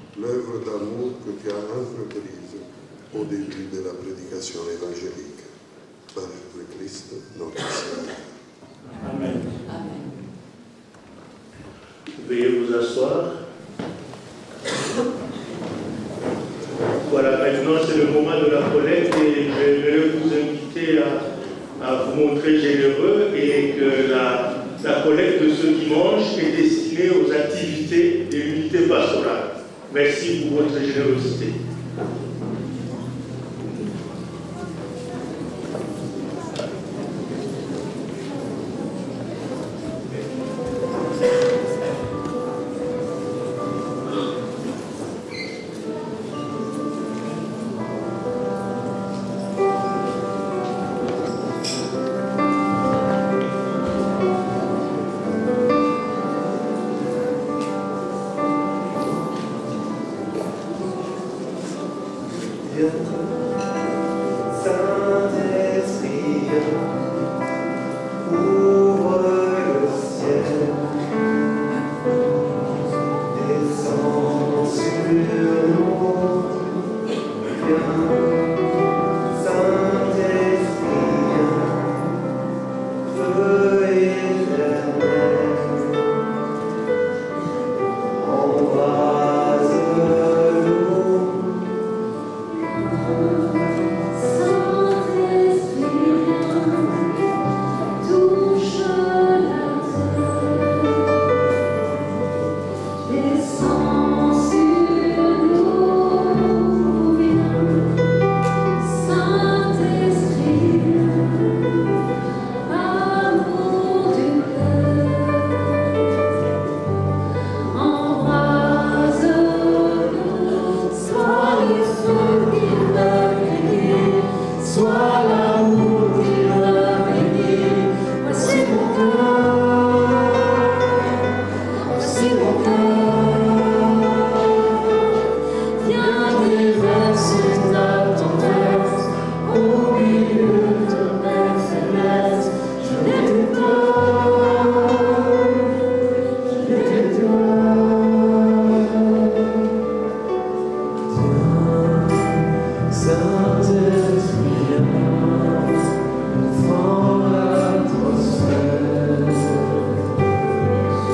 [SPEAKER 2] L'œuvre d'amour que tu as entreprise au début de la prédication évangélique. par le Christ notre Seigneur.
[SPEAKER 11] Amen. Veuillez vous asseoir. Voilà, maintenant c'est le moment de la collecte et je vais vous inviter à, à vous montrer généreux et que la, la collecte de ce dimanche est destinée aux activités de l'unité pastorale. Merci pour votre générosité.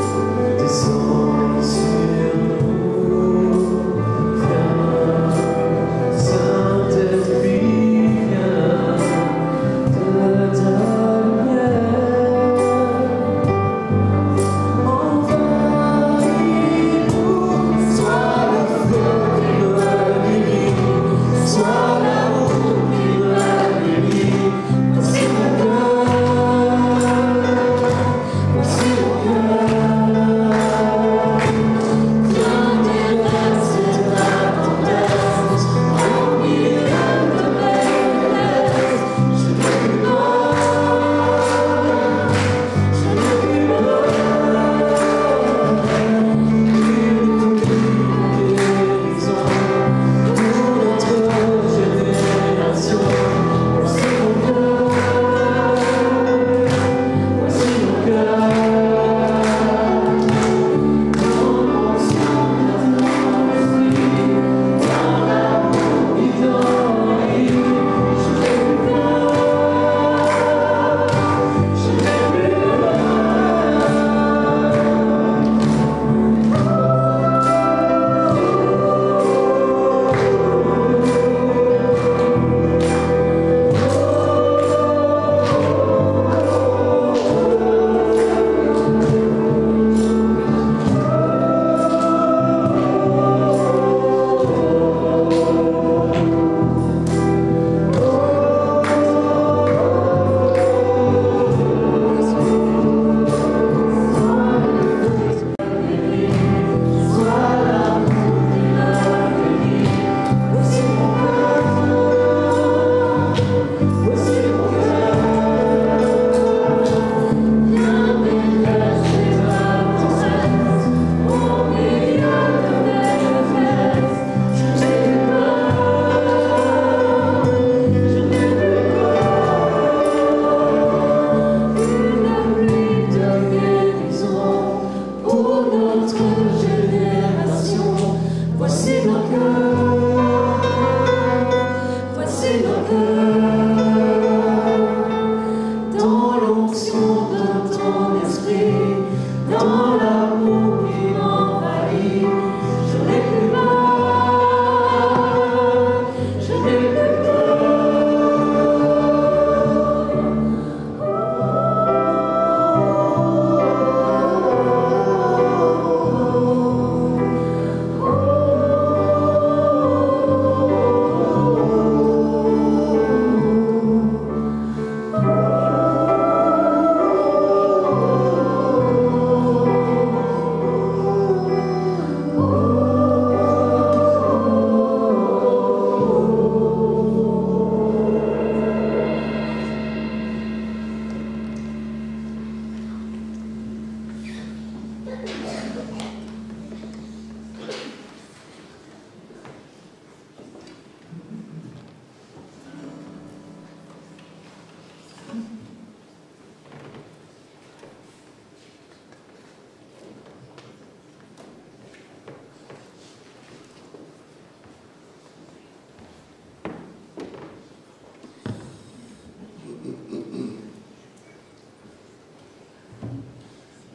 [SPEAKER 7] Descends sur nous, viens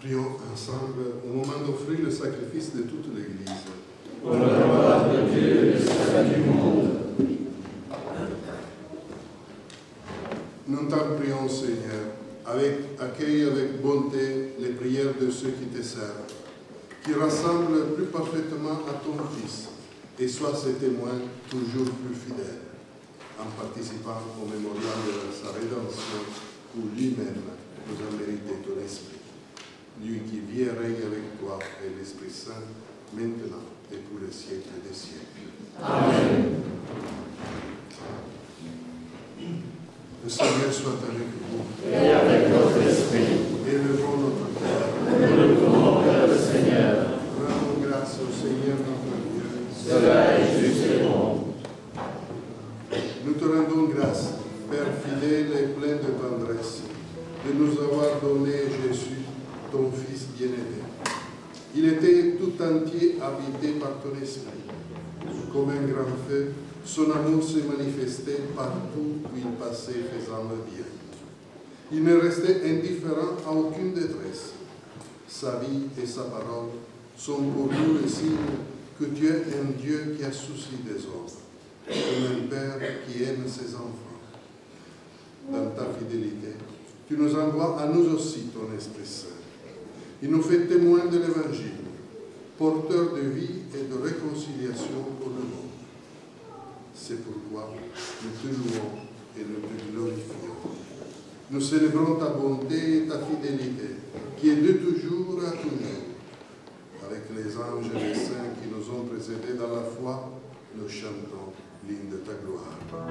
[SPEAKER 2] Prions ensemble au moment d'offrir le sacrifice de toute l'Église.
[SPEAKER 7] Pour la gloire de Dieu et le salut du monde.
[SPEAKER 2] Nous t'en prions, Seigneur, avec, accueille avec bonté les prières de ceux qui te servent, qui rassemblent plus parfaitement à ton Fils, et sois ses témoins toujours plus fidèles, en participant au mémorial de sa rédemption, où lui-même nous a mérité ton esprit. Lui qui vit et règne avec toi et l'Esprit Saint, maintenant et pour les siècles des siècles.
[SPEAKER 7] Amen.
[SPEAKER 2] Le Seigneur soit avec vous.
[SPEAKER 7] Et avec votre esprit.
[SPEAKER 2] Élevons notre cœur.
[SPEAKER 7] Élevons vers le Seigneur.
[SPEAKER 2] Rendons grâce au Seigneur notre Dieu.
[SPEAKER 7] Cela est juste et bon.
[SPEAKER 2] Nous te rendons grâce, Père fidèle et plein de tendresse, de nous avoir donné Jésus, ton Fils bien-aimé. Il était tout entier habité par ton esprit. Comme un grand feu, son amour s'est manifesté partout où il passait faisant le bien. Il ne restait indifférent à aucune détresse. Sa vie et sa parole sont pour nous le signe que tu es un Dieu qui a souci des hommes, comme un père qui aime ses enfants. Dans ta fidélité, tu nous envoies à nous aussi ton Esprit Saint. Il nous fait témoins de l'Évangile, porteur de vie et de réconciliation pour le monde. C'est pourquoi nous te louons et nous te glorifions. Nous célébrons ta bonté et ta fidélité, qui est de toujours à toujours. Avec les anges et les saints qui nous ont précédés dans la foi, nous chantons l'hymne de ta gloire.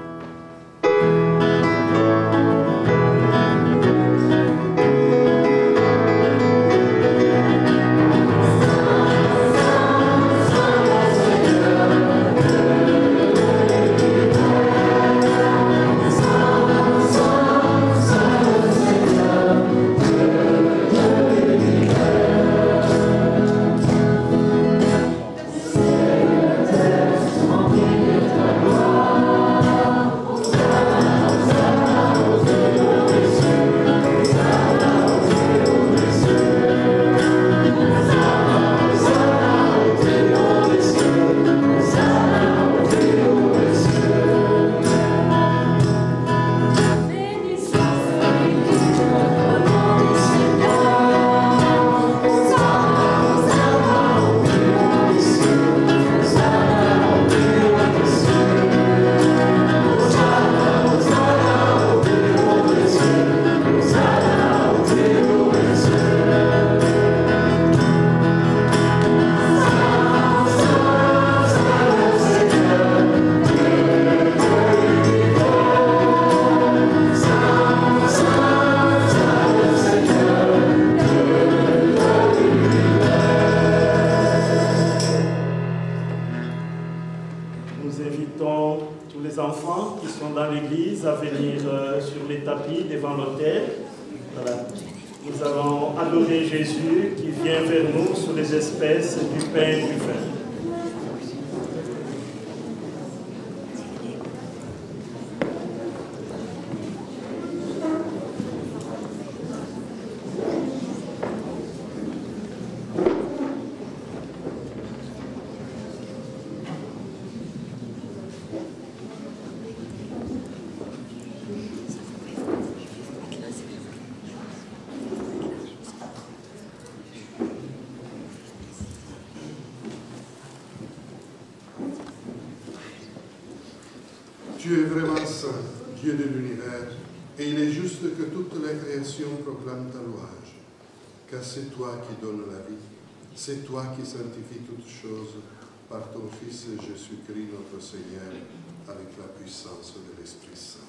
[SPEAKER 2] Tu es vraiment saint, Dieu de l'univers, et il est juste que toute la création proclame ta louange. Car c'est toi qui donnes la vie, c'est toi qui sanctifies toutes choses par ton Fils Jésus-Christ notre Seigneur, avec la puissance de l'Esprit Saint.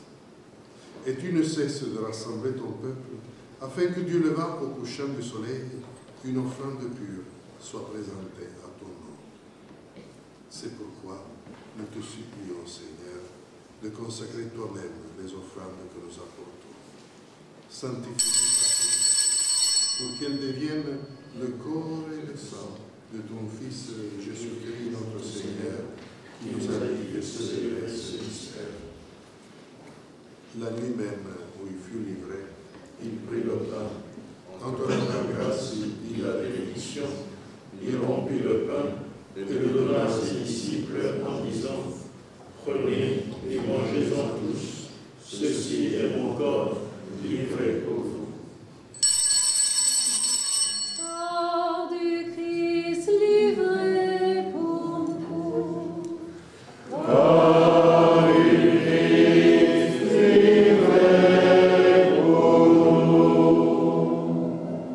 [SPEAKER 2] Et tu ne cesses de rassembler ton peuple, afin que Dieu levant au couchant du soleil, une offrande pure soit présentée à ton nom. C'est pourquoi nous te supplions, Seigneur, de consacrer toi-même les offrandes que nous apportons. Sanctifie-nous pour qu'elles deviennent le corps et le sang de ton Fils Jésus-Christ, notre Seigneur, qui nous a dit de célébrer ce mystère. La nuit même où il fut livré, il prit le pain, en te rendant grâce, il dit,
[SPEAKER 12] bénédiction, il rompit le pain et le donna à ses disciples en disant, prenez et mangez-en tous, ceci est mon corps livré pour vous.
[SPEAKER 3] Corps du Christ livré pour nous.
[SPEAKER 12] Corps du Christ livré pour nous.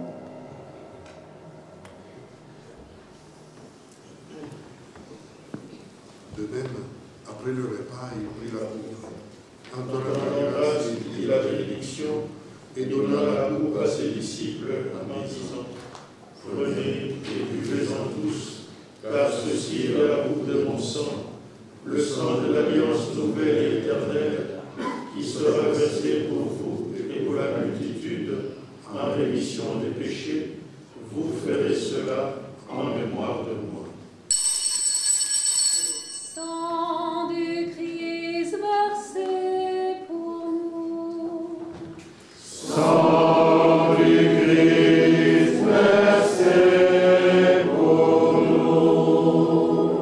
[SPEAKER 2] De même, après le repas, il prit la coupe,
[SPEAKER 12] En donnant grâce, il dit la bénédiction et donna la coupe à ses disciples en disant, prenez et buvez-en tous, car ceci est la coupe de mon sang, le sang de l'alliance nouvelle et éternelle, qui sera versé pour vous et pour la multitude en rémission des péchés. Vous ferez cela en mémoire de moi.
[SPEAKER 3] Sang du Christ versé pour nous.
[SPEAKER 12] Sang du Christ versé pour nous.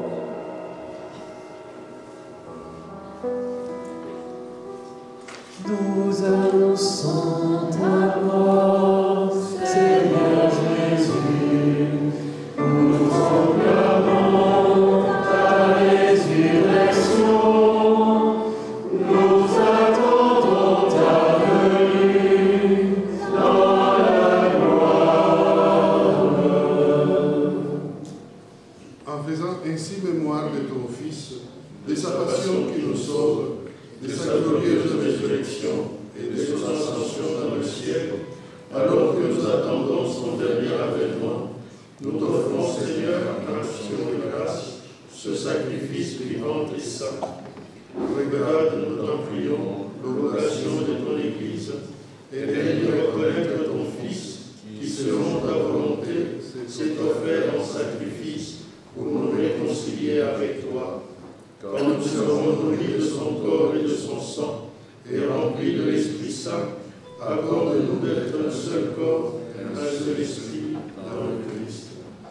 [SPEAKER 13] Nous annonçons ta mort, Seigneur Jésus. Nous proclamons ta résurrection. Nous attendons ta venue dans la gloire.
[SPEAKER 2] en faisant ainsi mémoire de ton Fils, de sa passion qui nous sauve,
[SPEAKER 12] de sa glorieuse résurrection et de son ascension dans le ciel, alors que nous attendons son dernier avènement, nous t'offrons, Seigneur, en action et grâce, ce sacrifice vivant et saint. Regarde, nous t'en prions, l'oblation de ton Église, et daigne reconnaître ton Fils, qui, selon ta volonté, s'est offert en sacrifice pour nous réconcilier avec toi. Quand nous serons nourris de son corps et de son sang, et remplis de l'Esprit Saint, accorde-nous d'être un seul corps, un seul esprit dans le Christ.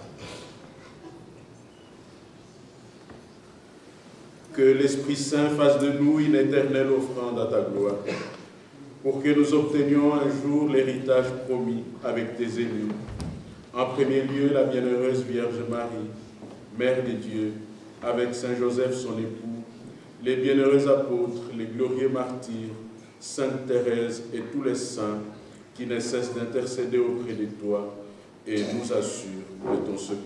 [SPEAKER 14] Que l'Esprit Saint fasse de nous une éternelle offrande à ta gloire, pour que nous obtenions un jour l'héritage promis avec tes élus. En premier lieu, la bienheureuse Vierge Marie, Mère de Dieu, avec Saint Joseph son époux, les bienheureux apôtres, les glorieux martyrs, Sainte Thérèse et tous les saints qui ne cessent d'intercéder auprès de toi et nous assurent de ton secours.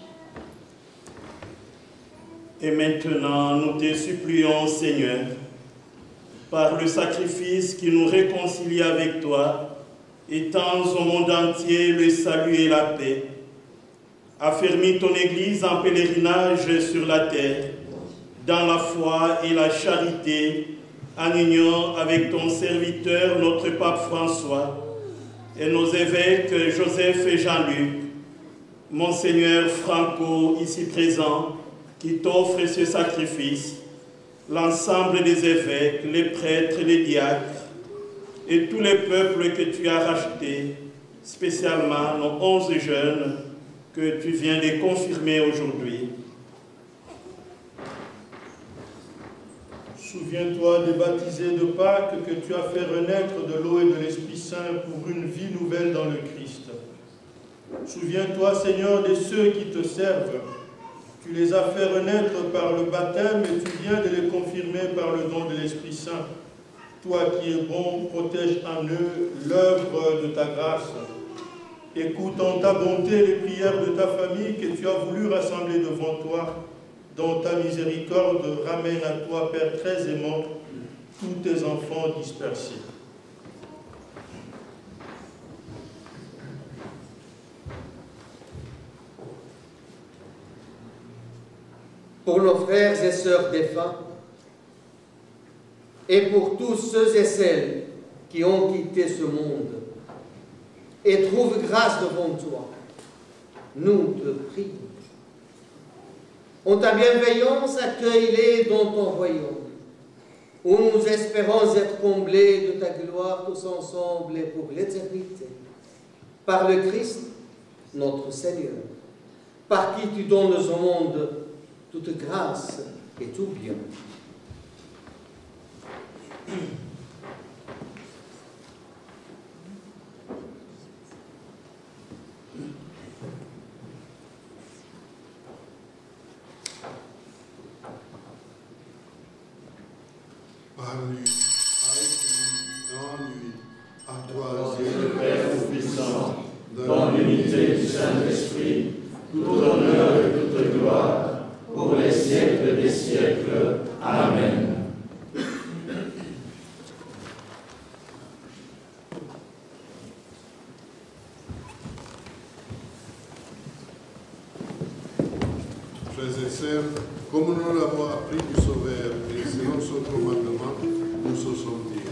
[SPEAKER 15] Et maintenant, nous te supplions, Seigneur, par le sacrifice qui nous réconcilie avec toi, étends au monde entier le salut et la paix. Affermis ton Église en pèlerinage sur la terre, dans la foi et la charité, en union avec ton serviteur, notre pape François, et nos évêques Joseph et Jean-Luc, Monseigneur Franco, ici présent, qui t'offre ce sacrifice, l'ensemble des évêques, les prêtres, les diacres, et tous les peuples que tu as rachetés, spécialement nos onze jeunes, que tu viens de confirmer aujourd'hui.
[SPEAKER 11] Souviens-toi des baptisés de Pâques que tu as fait renaître de l'eau et de l'Esprit Saint pour une vie nouvelle dans le Christ. Souviens-toi, Seigneur, de ceux qui te servent. Tu les as fait renaître par le baptême et tu viens de les confirmer par le don de l'Esprit Saint. Toi qui es bon, protège en eux l'œuvre de ta grâce. Écoute en ta bonté les prières de ta famille que tu as voulu rassembler devant toi, dont ta miséricorde ramène à toi, Père très aimant, tous tes enfants dispersés.
[SPEAKER 16] Pour nos frères et sœurs défunts, et pour tous ceux et celles qui ont quitté ce monde, et trouvent grâce devant toi, nous te prions. En ta bienveillance, accueille-les dans ton royaume, où nous espérons être comblés de ta gloire tous ensemble et pour l'éternité. Par le Christ, notre Seigneur, par qui tu donnes au monde toute grâce et tout bien.
[SPEAKER 12] Par lui, avec lui, en lui, à toi,
[SPEAKER 7] Dieu le Père Tout-Puissant, dans l'unité du Saint-Esprit, tout honneur et toute gloire, pour les siècles des siècles. Amen.
[SPEAKER 12] Frères et sœurs, comme nous l'avons appris du Sauveur et selon son commandement, nous osons dire.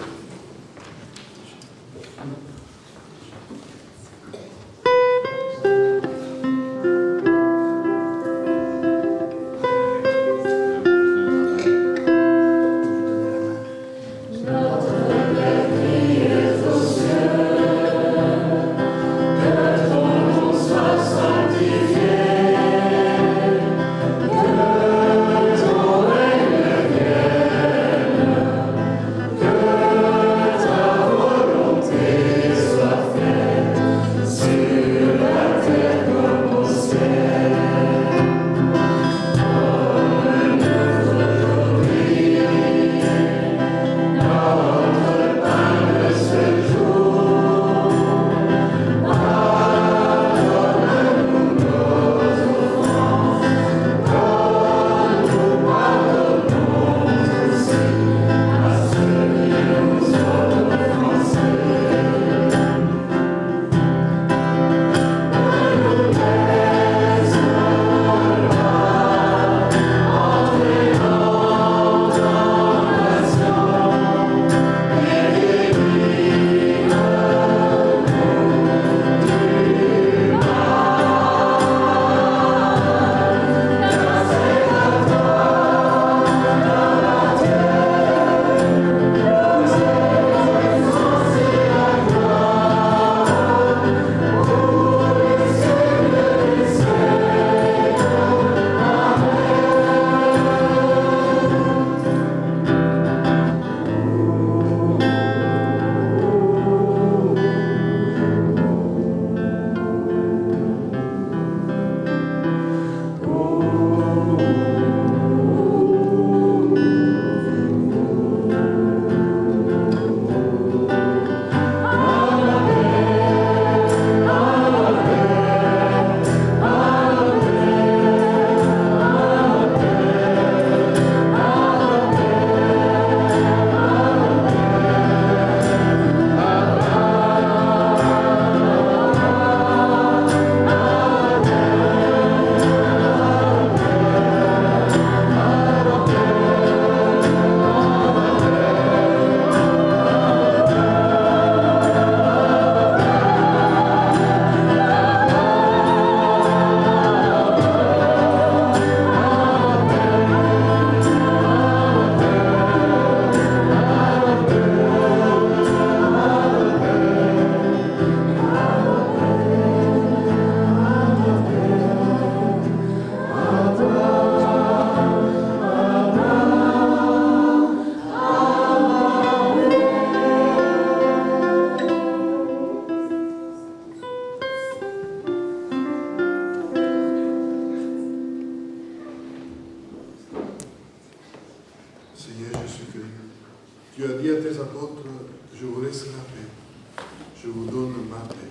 [SPEAKER 12] Tu as dit à tes apôtres, je vous laisse la paix, je vous donne ma paix.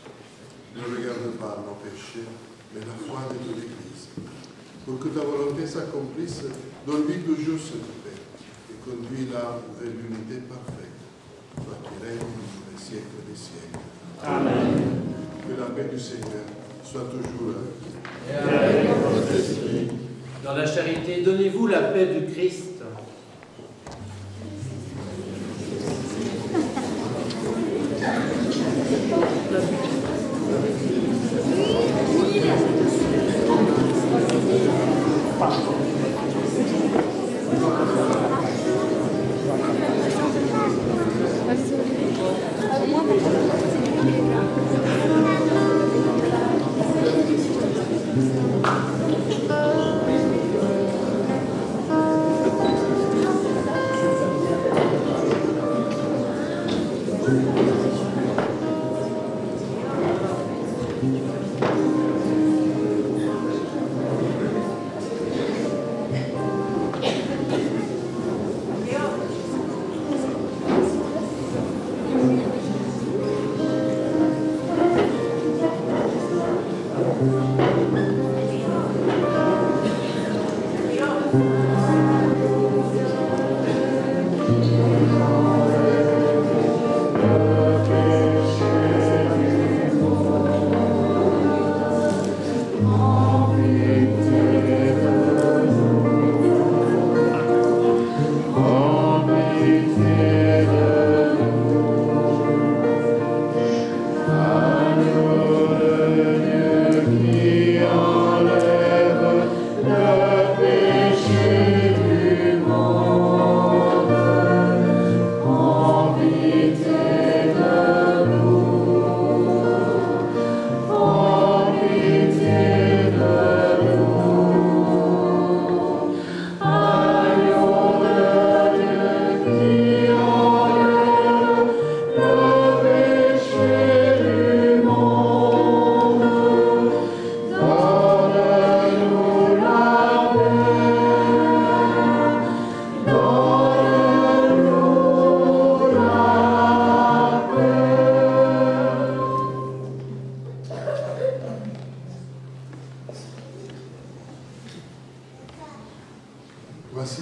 [SPEAKER 12] Ne regarde pas nos péchés, mais la foi de ton Église. Pour que ta volonté s'accomplisse, donne-lui toujours cette paix et conduis-la vers l'unité parfaite, toi qui règnes dans les siècles des siècles.
[SPEAKER 13] Amen.
[SPEAKER 12] Que la paix du Seigneur soit toujours
[SPEAKER 16] et avec votre esprit. Dans la charité, donnez-vous la paix du Christ.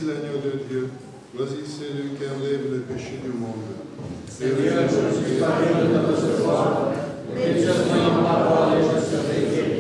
[SPEAKER 12] l'agneau de Dieu. Voici celui qui enlève le péché du monde.
[SPEAKER 7] Seigneur, je ne suis pas digne de recevoir, mais je suis en parole et je serai guéri.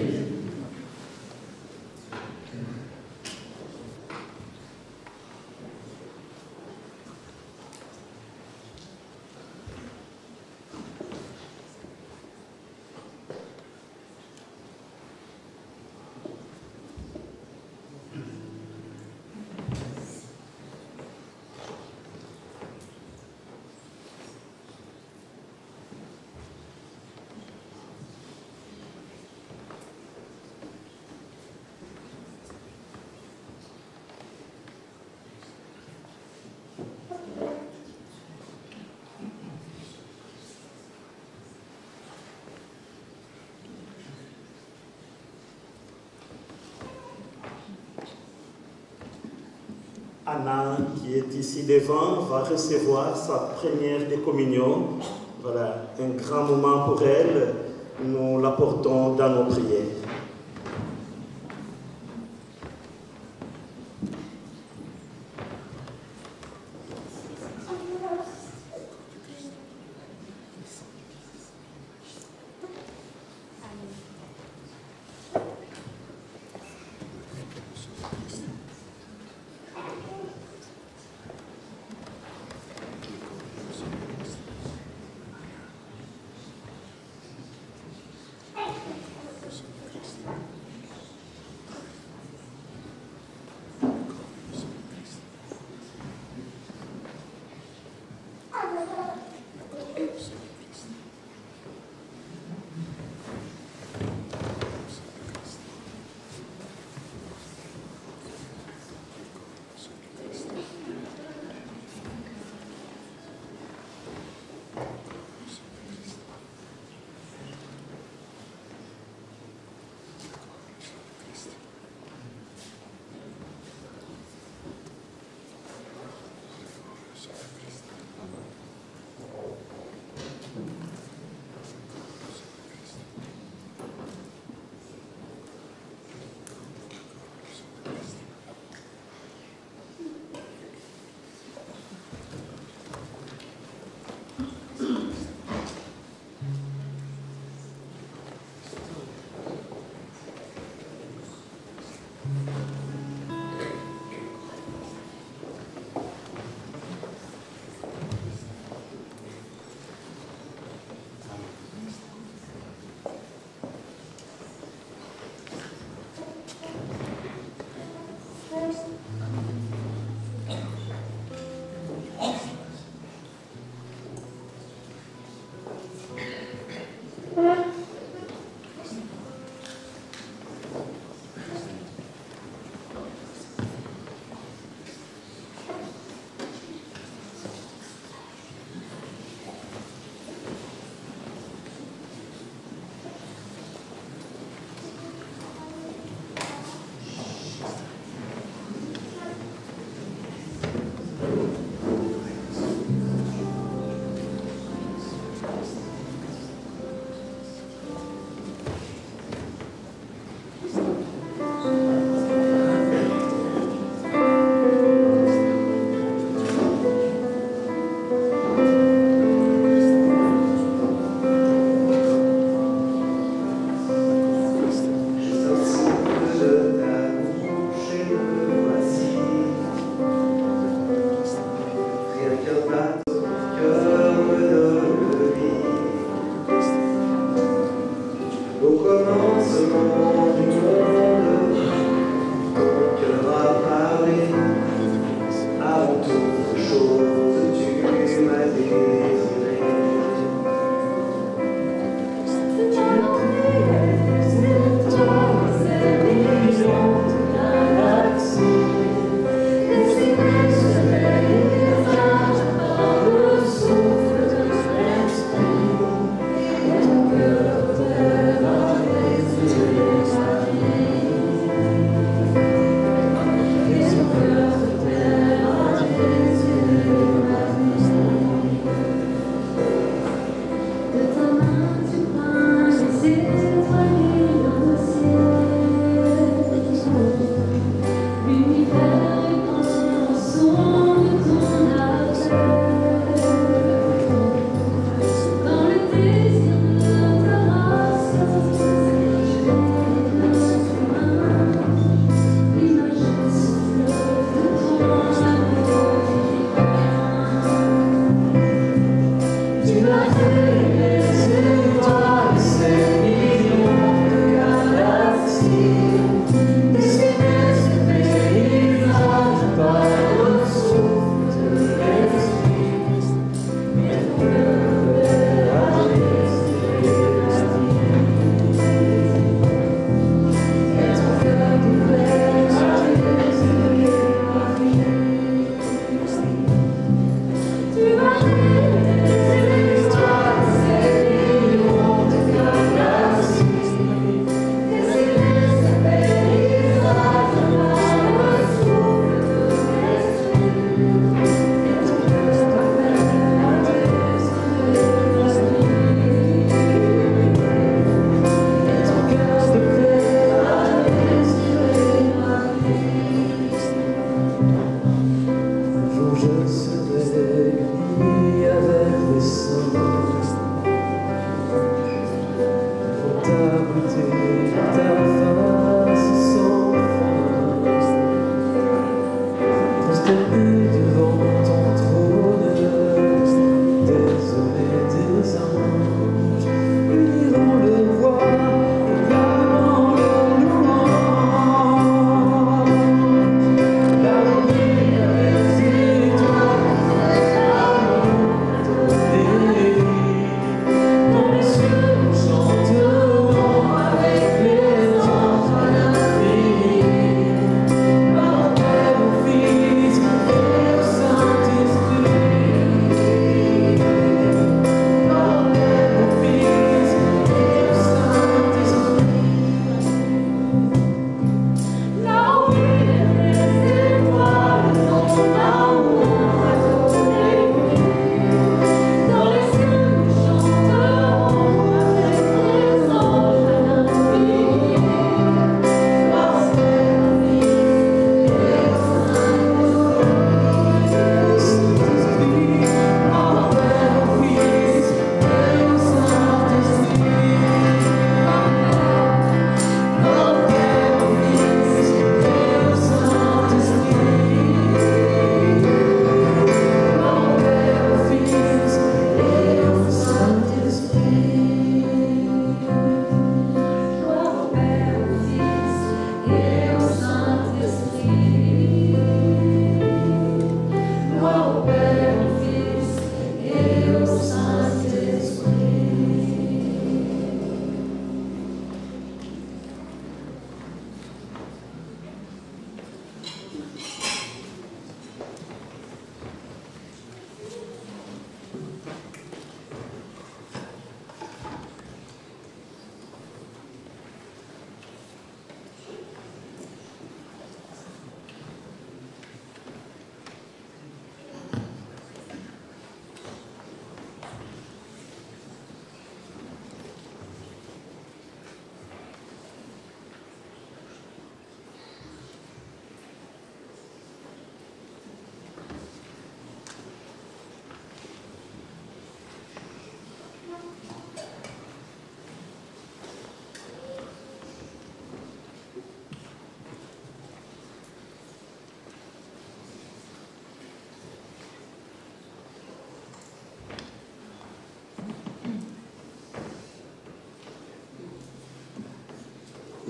[SPEAKER 15] Anna, qui est ici devant, va recevoir sa première décommunion. Voilà, un grand moment pour elle. Nous l'apportons dans nos prières.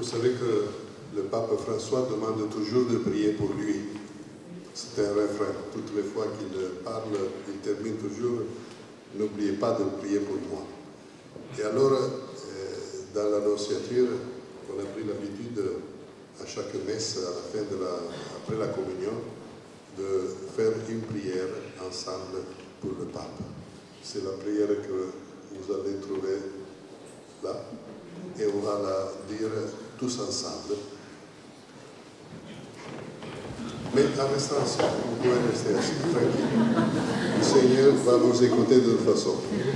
[SPEAKER 2] savez que le pape François demande toujours de prier pour lui. C'est un refrain. Toutes les fois qu'il parle, il termine toujours « N'oubliez pas de prier pour moi ». Et alors, euh, dans l'annonciature, on a pris l'habitude à chaque messe, à la fin de la, après la communion, de faire une prière ensemble pour le pape. C'est la prière que vous allez trouver là, et on va la dire tous ensemble. Mais en restant assis, vous pouvez rester assis, tranquille. Le Seigneur va vous écouter de toute façon.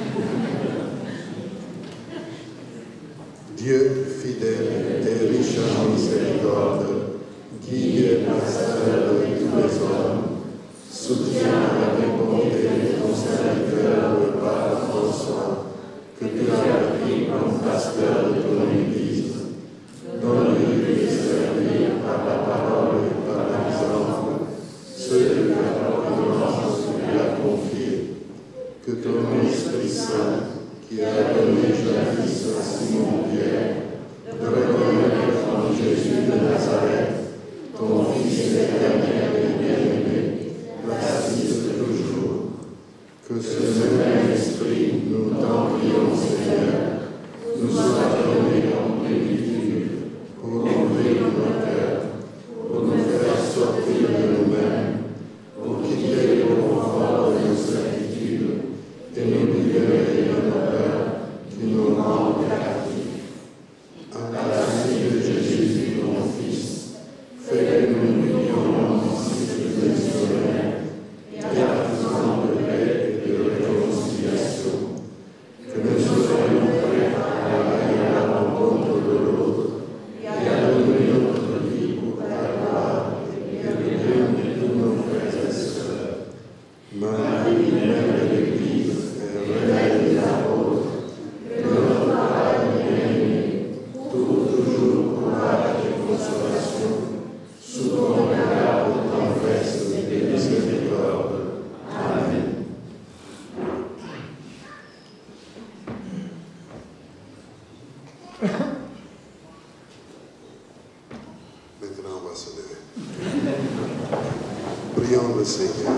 [SPEAKER 2] Dieu fidèle et riche en miséricorde, guide la sœur de tous les hommes, soutiens avec bonté ton serviteur le pape François, que tu as pris comme pasteur de ton Église. Donne-lui de servir par la parole et par l'exemple ceux que la providence lui a confiés. Que ton Esprit Saint, qui a donné jadis à Simon-Pierre de reconnaître en Jésus de Nazareth, ton Fils éternel et bien-aimé, l'assiste toujours. Que ce même Esprit, nous t'en prions, Seigneur, nous soit donné en plénitude pour ouvrir nos cœurs, pour nous faire sortir de nous-mêmes, pour quitter le confort de nos certitudes et nous libérer de nos peurs qui nous rendent captifs. En la vie de Jésus, ton Fils, fais que nous vivions en disciples missionnaires et artisans de paix et de réconciliation, que nous soyons prêts à aller à la rencontre de l'autre et à donner notre vie pour la gloire et le bien de tous nos frères et sœurs. Marie, Mère de l'Église, et Reine des apôtres, que notre Père bien-aimé, trouve toujours courage et consolation sous ton regard de tendresse et de miséricorde. Amen. Maintenant, on va se lever. Prions le Seigneur.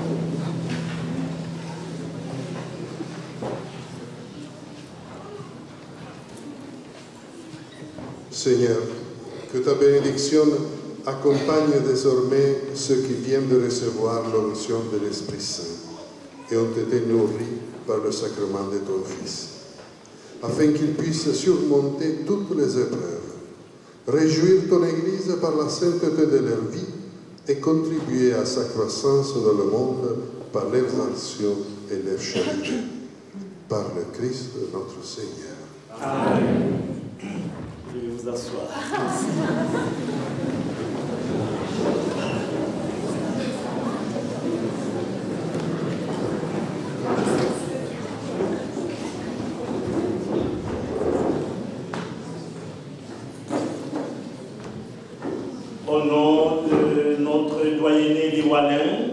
[SPEAKER 2] Seigneur, que ta bénédiction accompagne désormais ceux qui viennent de recevoir l'onction de l'Esprit Saint et ont été nourris par le sacrement de ton Fils, afin qu'ils puissent surmonter toutes les épreuves, réjouir ton Église par la sainteté de leur vie et contribuer à sa croissance dans le monde par leurs actions et leur charité. Par le Christ notre Seigneur.
[SPEAKER 15] Amen. Je vais vous asseoir. Au nom de notre doyenné des Wallins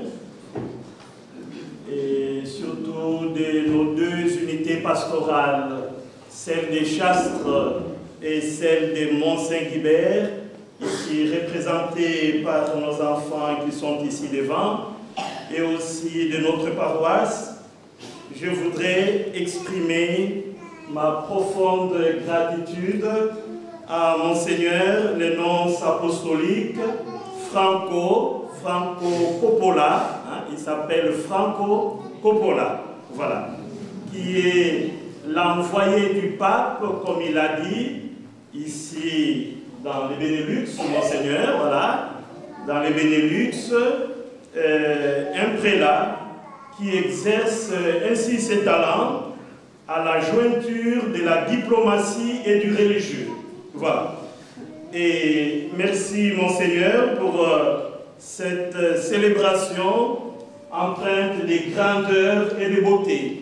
[SPEAKER 15] et surtout de nos deux unités pastorales, celle des Chastres et celle de Mont-Saint-Guibert, ici représentées par nos enfants qui sont ici devant, et aussi de notre paroisse, je voudrais exprimer ma profonde gratitude à Monseigneur l'Énonce apostolique Franco, Franco Coppola, hein, il s'appelle Franco Coppola, voilà, qui est l'envoyé du pape, comme il a dit, ici dans les Benelux, Monseigneur, voilà, dans les Benelux, euh, un prélat qui exerce ainsi ses talents à la jointure de la diplomatie et du religieux. Voilà. Et merci, Monseigneur, pour euh, cette euh, célébration empreinte de grandeur et de beauté.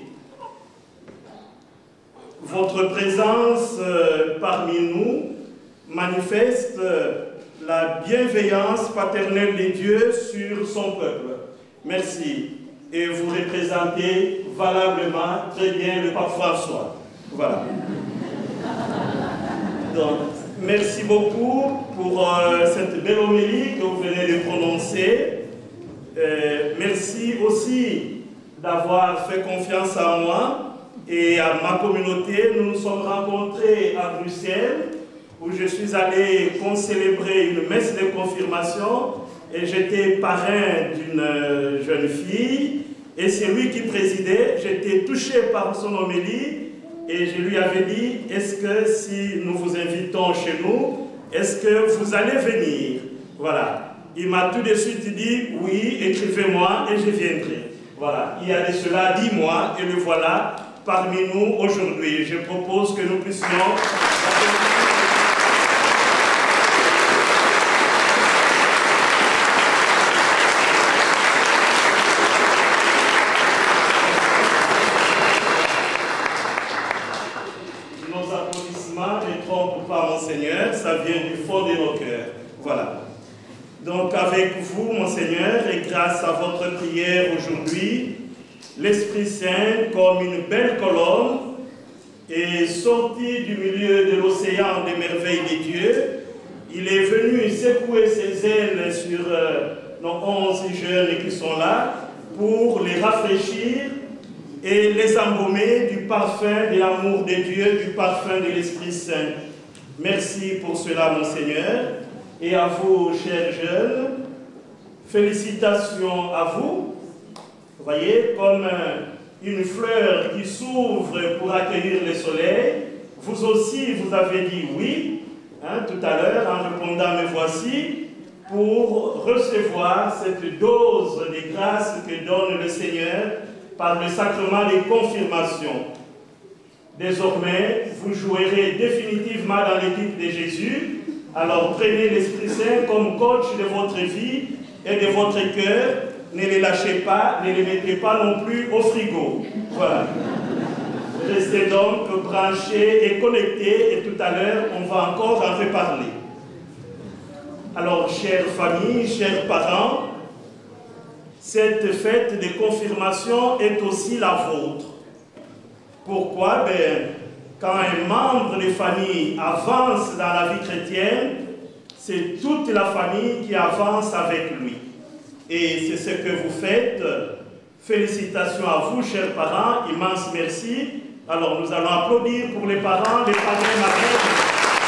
[SPEAKER 15] Votre présence euh, parmi nous manifeste euh, la bienveillance paternelle de Dieu sur son peuple. Merci. Et vous représentez valablement très bien le pape François. Voilà. Donc, Merci beaucoup pour euh, cette belle homélie que vous venez de prononcer. Euh, merci aussi d'avoir fait confiance à moi et à ma communauté. Nous nous sommes rencontrés à Bruxelles, où je suis allé célébrer une messe de confirmation et j'étais parrain d'une jeune fille et c'est lui qui présidait. J'étais touché par son homélie et je lui avais dit, est-ce que si nous vous invitons chez nous, est-ce que vous allez venir? Voilà. Il m'a tout de suite dit, oui, écrivez-moi et je viendrai. Voilà. Il y a de cela dix mois et le voilà parmi nous aujourd'hui. Je propose que nous puissions... Nos applaudissements ne trompent pas, Monseigneur, ça vient du fond de nos cœurs. Voilà. Donc avec vous, Monseigneur, et grâce à votre prière aujourd'hui, l'Esprit Saint, comme une belle colonne, est sorti du milieu de l'océan des merveilles des dieux. Il est venu secouer ses ailes sur euh, nos onze jeunes qui sont là pour les rafraîchir et les embaumer du parfum de l'amour de Dieu, du parfum de l'Esprit Saint. Merci pour cela, Monseigneur. Et à vous, chers jeunes, félicitations à vous. Vous voyez, comme une fleur qui s'ouvre pour accueillir le soleil, vous aussi, vous avez dit oui, hein, tout à l'heure, en répondant « me voici », pour recevoir cette dose de grâce que donne le Seigneur par le sacrement de confirmation. Désormais, vous jouerez définitivement dans l'équipe de Jésus. Alors prenez l'Esprit Saint comme coach de votre vie et de votre cœur. Ne les lâchez pas, ne les mettez pas non plus au frigo. Voilà. Restez donc branchés et connectés et tout à l'heure, on va encore en reparler. Alors, chères familles, chers parents, cette fête de confirmation est aussi la vôtre. Pourquoi? Ben, quand un membre de famille avance dans la vie chrétienne, c'est toute la famille qui avance avec lui. Et c'est ce que vous faites. Félicitations à vous, chers parents. Immense merci. Alors, nous allons applaudir pour les parents, les parents, marraines.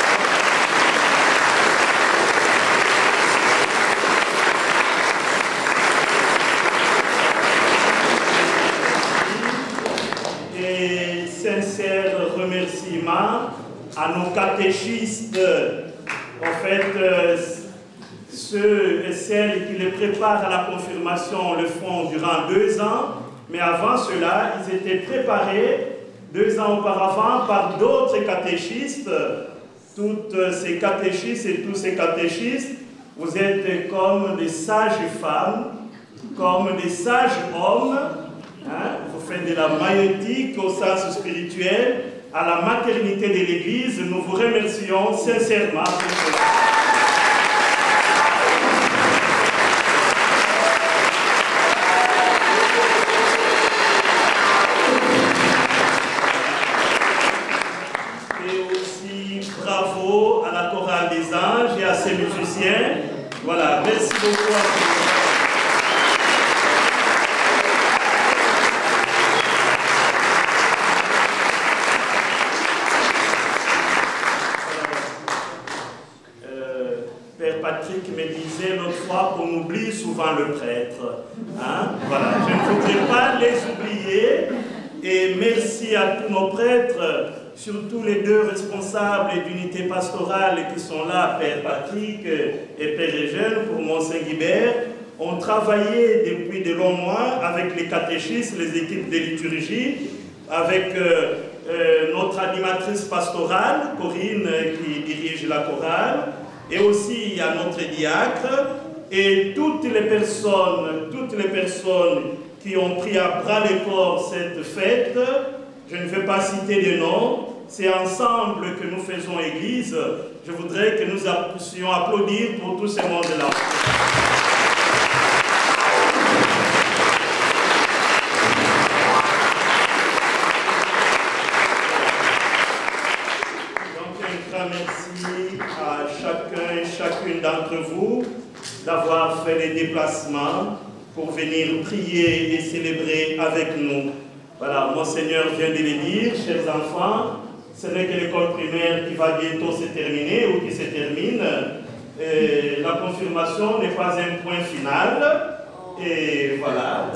[SPEAKER 15] Remerciements à nos catéchistes, en fait, euh, ceux et celles qui les préparent à la confirmation le font durant deux ans, mais avant cela, ils étaient préparés deux ans auparavant par d'autres catéchistes. Toutes ces catéchistes et tous ces catéchistes, vous êtes comme des sages femmes, comme des sages hommes. Hein? Vous faites de la maïeutique au sens spirituel, à la maternité de l'Église. Nous vous remercions sincèrement pour cela. Et aussi bravo à la chorale des anges et à ses musiciens. Voilà, merci beaucoup à vous. Patrick me disait l'autre fois qu'on oublie souvent le prêtre. Hein? Voilà, je ne voudrais pas les oublier. Et merci à tous nos prêtres, surtout les deux responsables d'unité pastorale qui sont là, Père Patrick et Père Eugène, pour Mont-Saint-Guibert. On travaillait depuis de longs mois avec les catéchistes, les équipes de liturgie, avec euh, euh, notre animatrice pastorale, Corinne, qui dirige la chorale. Et aussi, il y a notre diacre et toutes les personnes, toutes les personnes qui ont pris à bras le corps cette fête. Je ne vais pas citer des noms. C'est ensemble que nous faisons Église. Je voudrais que nous puissions applaudir pour tout ce monde-là. Donc, un grand merci. déplacement pour venir prier et célébrer avec nous. Voilà, Monseigneur vient de le dire, chers enfants, ce n'est que l'école primaire qui va bientôt se terminer ou qui se termine. Et la confirmation n'est pas un point final. Et voilà.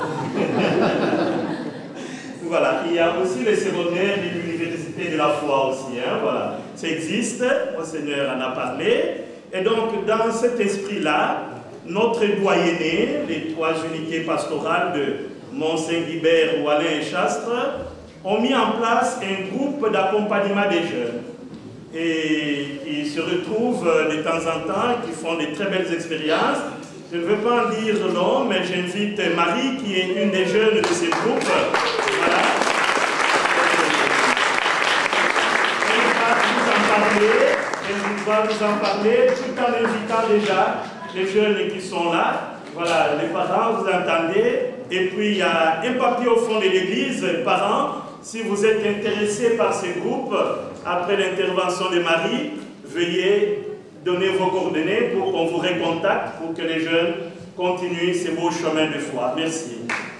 [SPEAKER 15] Voilà, il y a aussi les secondaires de l'université de la foi aussi. Hein, voilà. Ça existe, Monseigneur en a parlé. Et donc, dans cet esprit-là, notre doyenné, les trois unités pastorales de Mont-Saint-Guibert, Oualin et Chastre, ont mis en place un groupe d'accompagnement des jeunes. Et qui se retrouvent de temps en temps, qui font de très belles expériences. Je ne veux pas en dire le nom, mais j'invite Marie, qui est une des jeunes de ce groupe. Voilà. Elle va nous en parler tout en invitant déjà les jeunes qui sont là. Voilà, les parents, vous entendez. Et puis il y a un papier au fond de l'église, parents, si vous êtes intéressés par ce groupe, après l'intervention de Marie, veuillez donner vos coordonnées pour qu'on vous recontacte, pour que les jeunes continuent ce beau chemin de foi. Merci.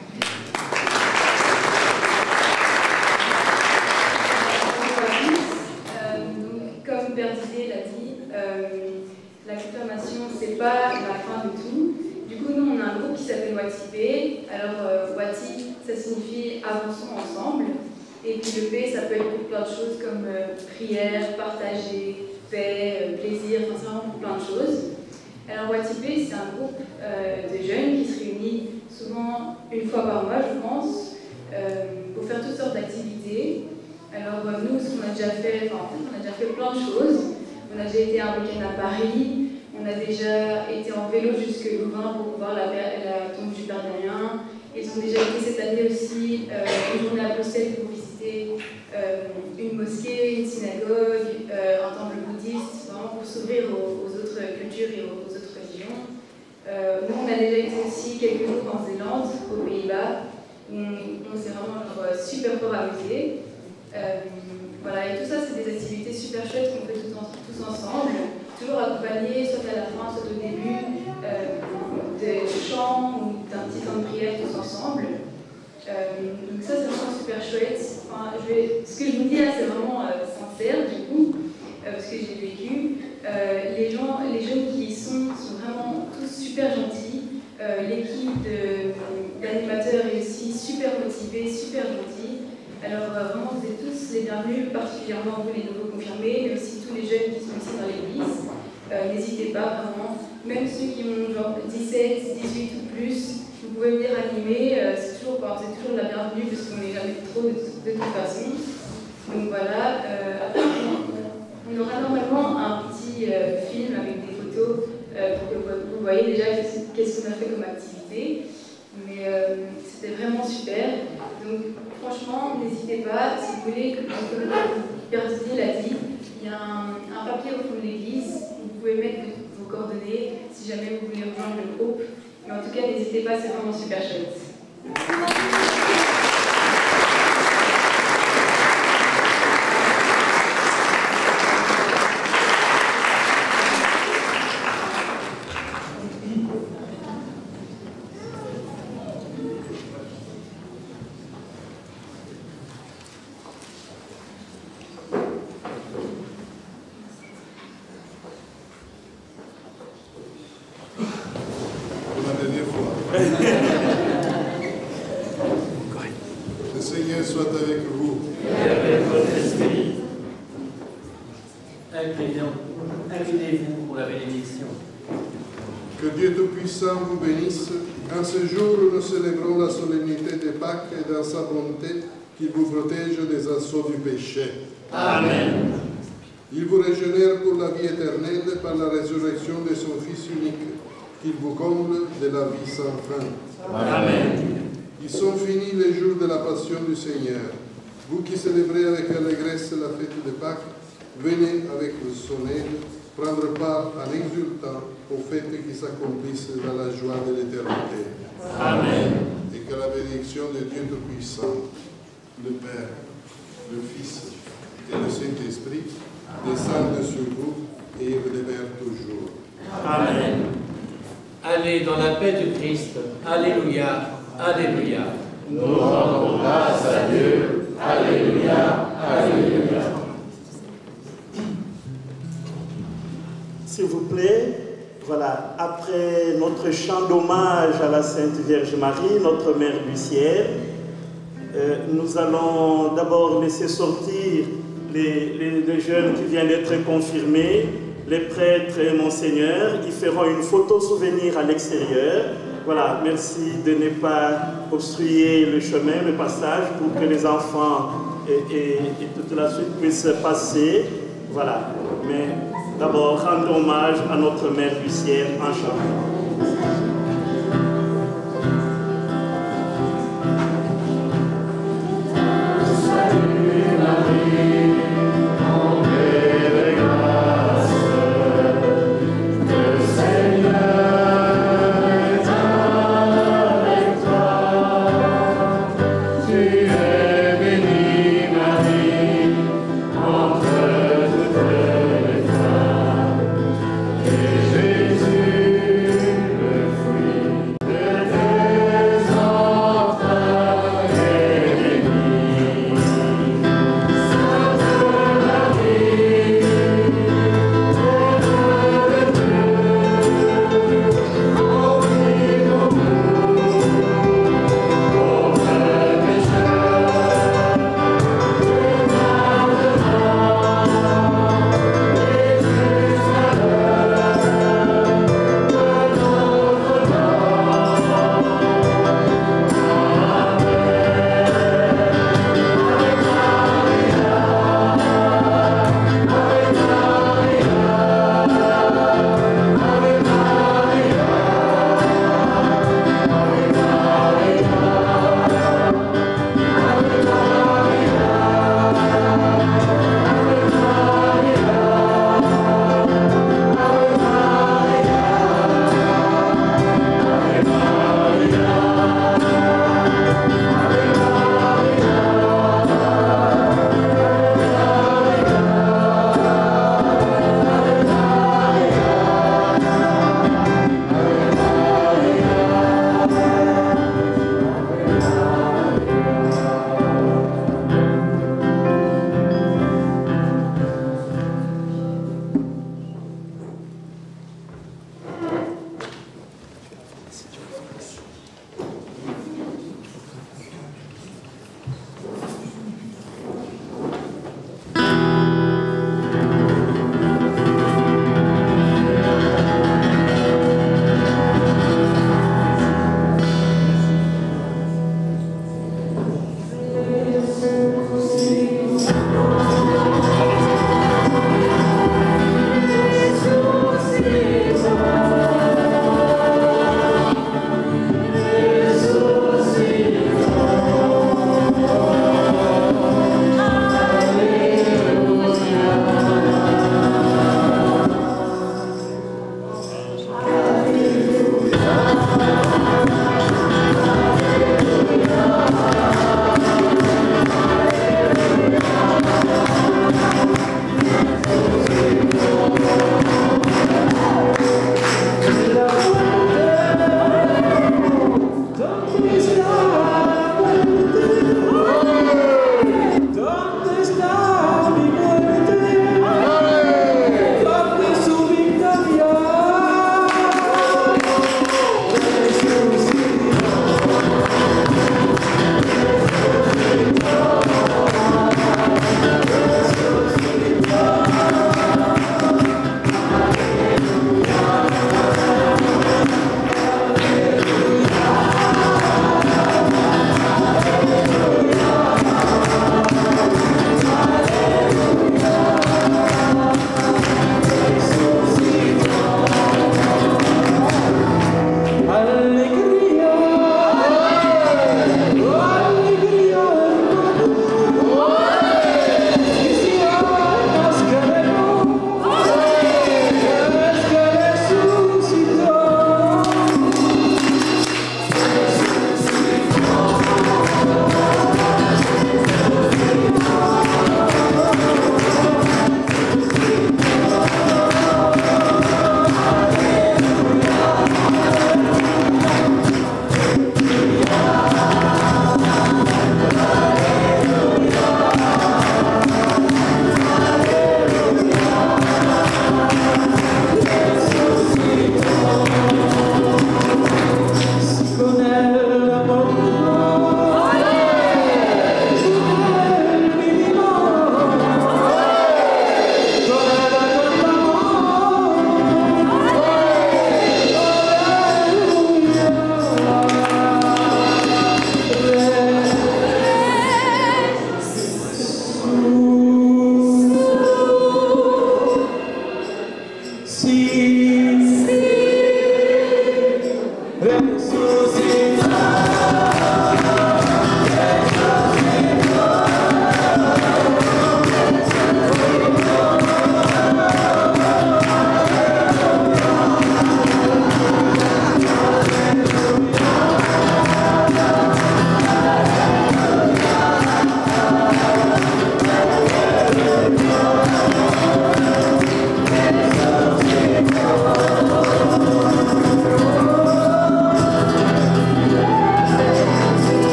[SPEAKER 17] Comme Père Didier l'a dit, euh, la confirmation, c'est pas la fin de tout. Du coup, nous, on a un groupe qui s'appelle Wati P. Alors, euh, Wati, ça signifie avançons ensemble. Et puis le P, ça peut être pour plein de choses comme euh, prière, partager, paix, euh, plaisir, enfin, c'est vraiment pour plein de choses. Alors, Wati P, c'est un groupe euh, de jeunes qui se réunit souvent une fois par mois, je pense, euh, pour faire toutes sortes d'activités. Alors euh, nous, ce qu'on a déjà fait, enfin, en fait, on a déjà fait plein de choses. On a déjà été un week-end à Paris, on a déjà été en vélo jusque Louvain pour voir la, la tombe du Père Damien. Ils ont déjà été cette année aussi euh, une journée à Bruxelles pour visiter euh, une mosquée, une synagogue, euh, un temple bouddhiste, vraiment pour s'ouvrir aux, aux autres cultures et aux, aux autres religions. Euh, nous, on a déjà été aussi quelques jours en Zélande, aux Pays-Bas, où on, on s'est vraiment genre, super fort amusé. Euh, voilà, et tout ça, c'est des activités super chouettes qu'on fait tous, en, tous ensemble, toujours accompagnés, soit à la fin, soit au début, euh, de chants ou d'un petit temps de prière tous ensemble. Euh, donc ça, c'est vraiment super chouette. Enfin, je vais, ce que je vous dis là, c'est vraiment euh, sincère, du coup, euh, parce que j'ai vécu. Euh, les gens, les jeunes qui y sont, sont vraiment tous super gentils. Euh, L'équipe d'animateurs est aussi super motivée, super gentille. Alors euh, vraiment, vous êtes tous les bienvenus, particulièrement vous les nouveaux confirmés, mais aussi tous les jeunes qui sont ici dans l'église. Euh, N'hésitez pas, vraiment. Même ceux qui ont genre dix-sept, dix-huit ou plus, vous pouvez venir animer. Euh, c'est toujours, enfin, c'est toujours la bienvenue parce qu'on n'est jamais trop de, de toute façon. Donc voilà. Euh, après, on aura normalement un petit euh, film avec des photos euh, pour que vous, vous voyez déjà qu'est-ce qu'on a fait comme activité. Mais euh, c'était vraiment super. Donc franchement, n'hésitez pas, si vous voulez, comme Père Didier l'a dit, il y a un, un papier au fond de l'église, vous pouvez mettre vos coordonnées si jamais vous voulez rejoindre le groupe. Mais en tout cas, n'hésitez pas, c'est vraiment super chouette.
[SPEAKER 2] Le Seigneur soit avec vous.
[SPEAKER 7] Et avec votre esprit.
[SPEAKER 18] Inclinez-vous pour la bénédiction.
[SPEAKER 2] Que Dieu Tout-Puissant vous bénisse. En ce jour où nous célébrons la solennité de Pâques et dans sa bonté, qu'il vous protège des assauts du péché.
[SPEAKER 7] Amen.
[SPEAKER 2] Il vous régénère pour la vie éternelle par la résurrection de son Fils unique, qu'il vous comble de la vie sans fin.
[SPEAKER 7] Amen.
[SPEAKER 2] Ils sont finis les jours de la passion du Seigneur. Vous qui célébrez avec allégresse la fête de Pâques, venez avec son aide prendre part en exultant aux fêtes qui s'accomplissent dans la joie de l'éternité.
[SPEAKER 7] Amen.
[SPEAKER 2] Et que la bénédiction de Dieu Tout-Puissant, le Père, le Fils et le Saint-Esprit descendent sur vous et vous demeurent toujours.
[SPEAKER 7] Amen.
[SPEAKER 18] Allez dans la paix du Christ. Alléluia. Alléluia.
[SPEAKER 7] Nous rendons grâce à Dieu. Alléluia. Alléluia.
[SPEAKER 15] S'il vous plaît, voilà, après notre chant d'hommage à la Sainte Vierge Marie, notre Mère du ciel, euh, nous allons d'abord laisser sortir les, les, les jeunes qui viennent d'être confirmés, les prêtres et Monseigneur. Ils feront une photo souvenir à l'extérieur. Voilà, merci de ne pas obstruer le chemin, le passage, pour que les enfants et, et, et toute la suite puissent passer. Voilà, mais d'abord, rendre hommage à notre Mère du ciel en chantant.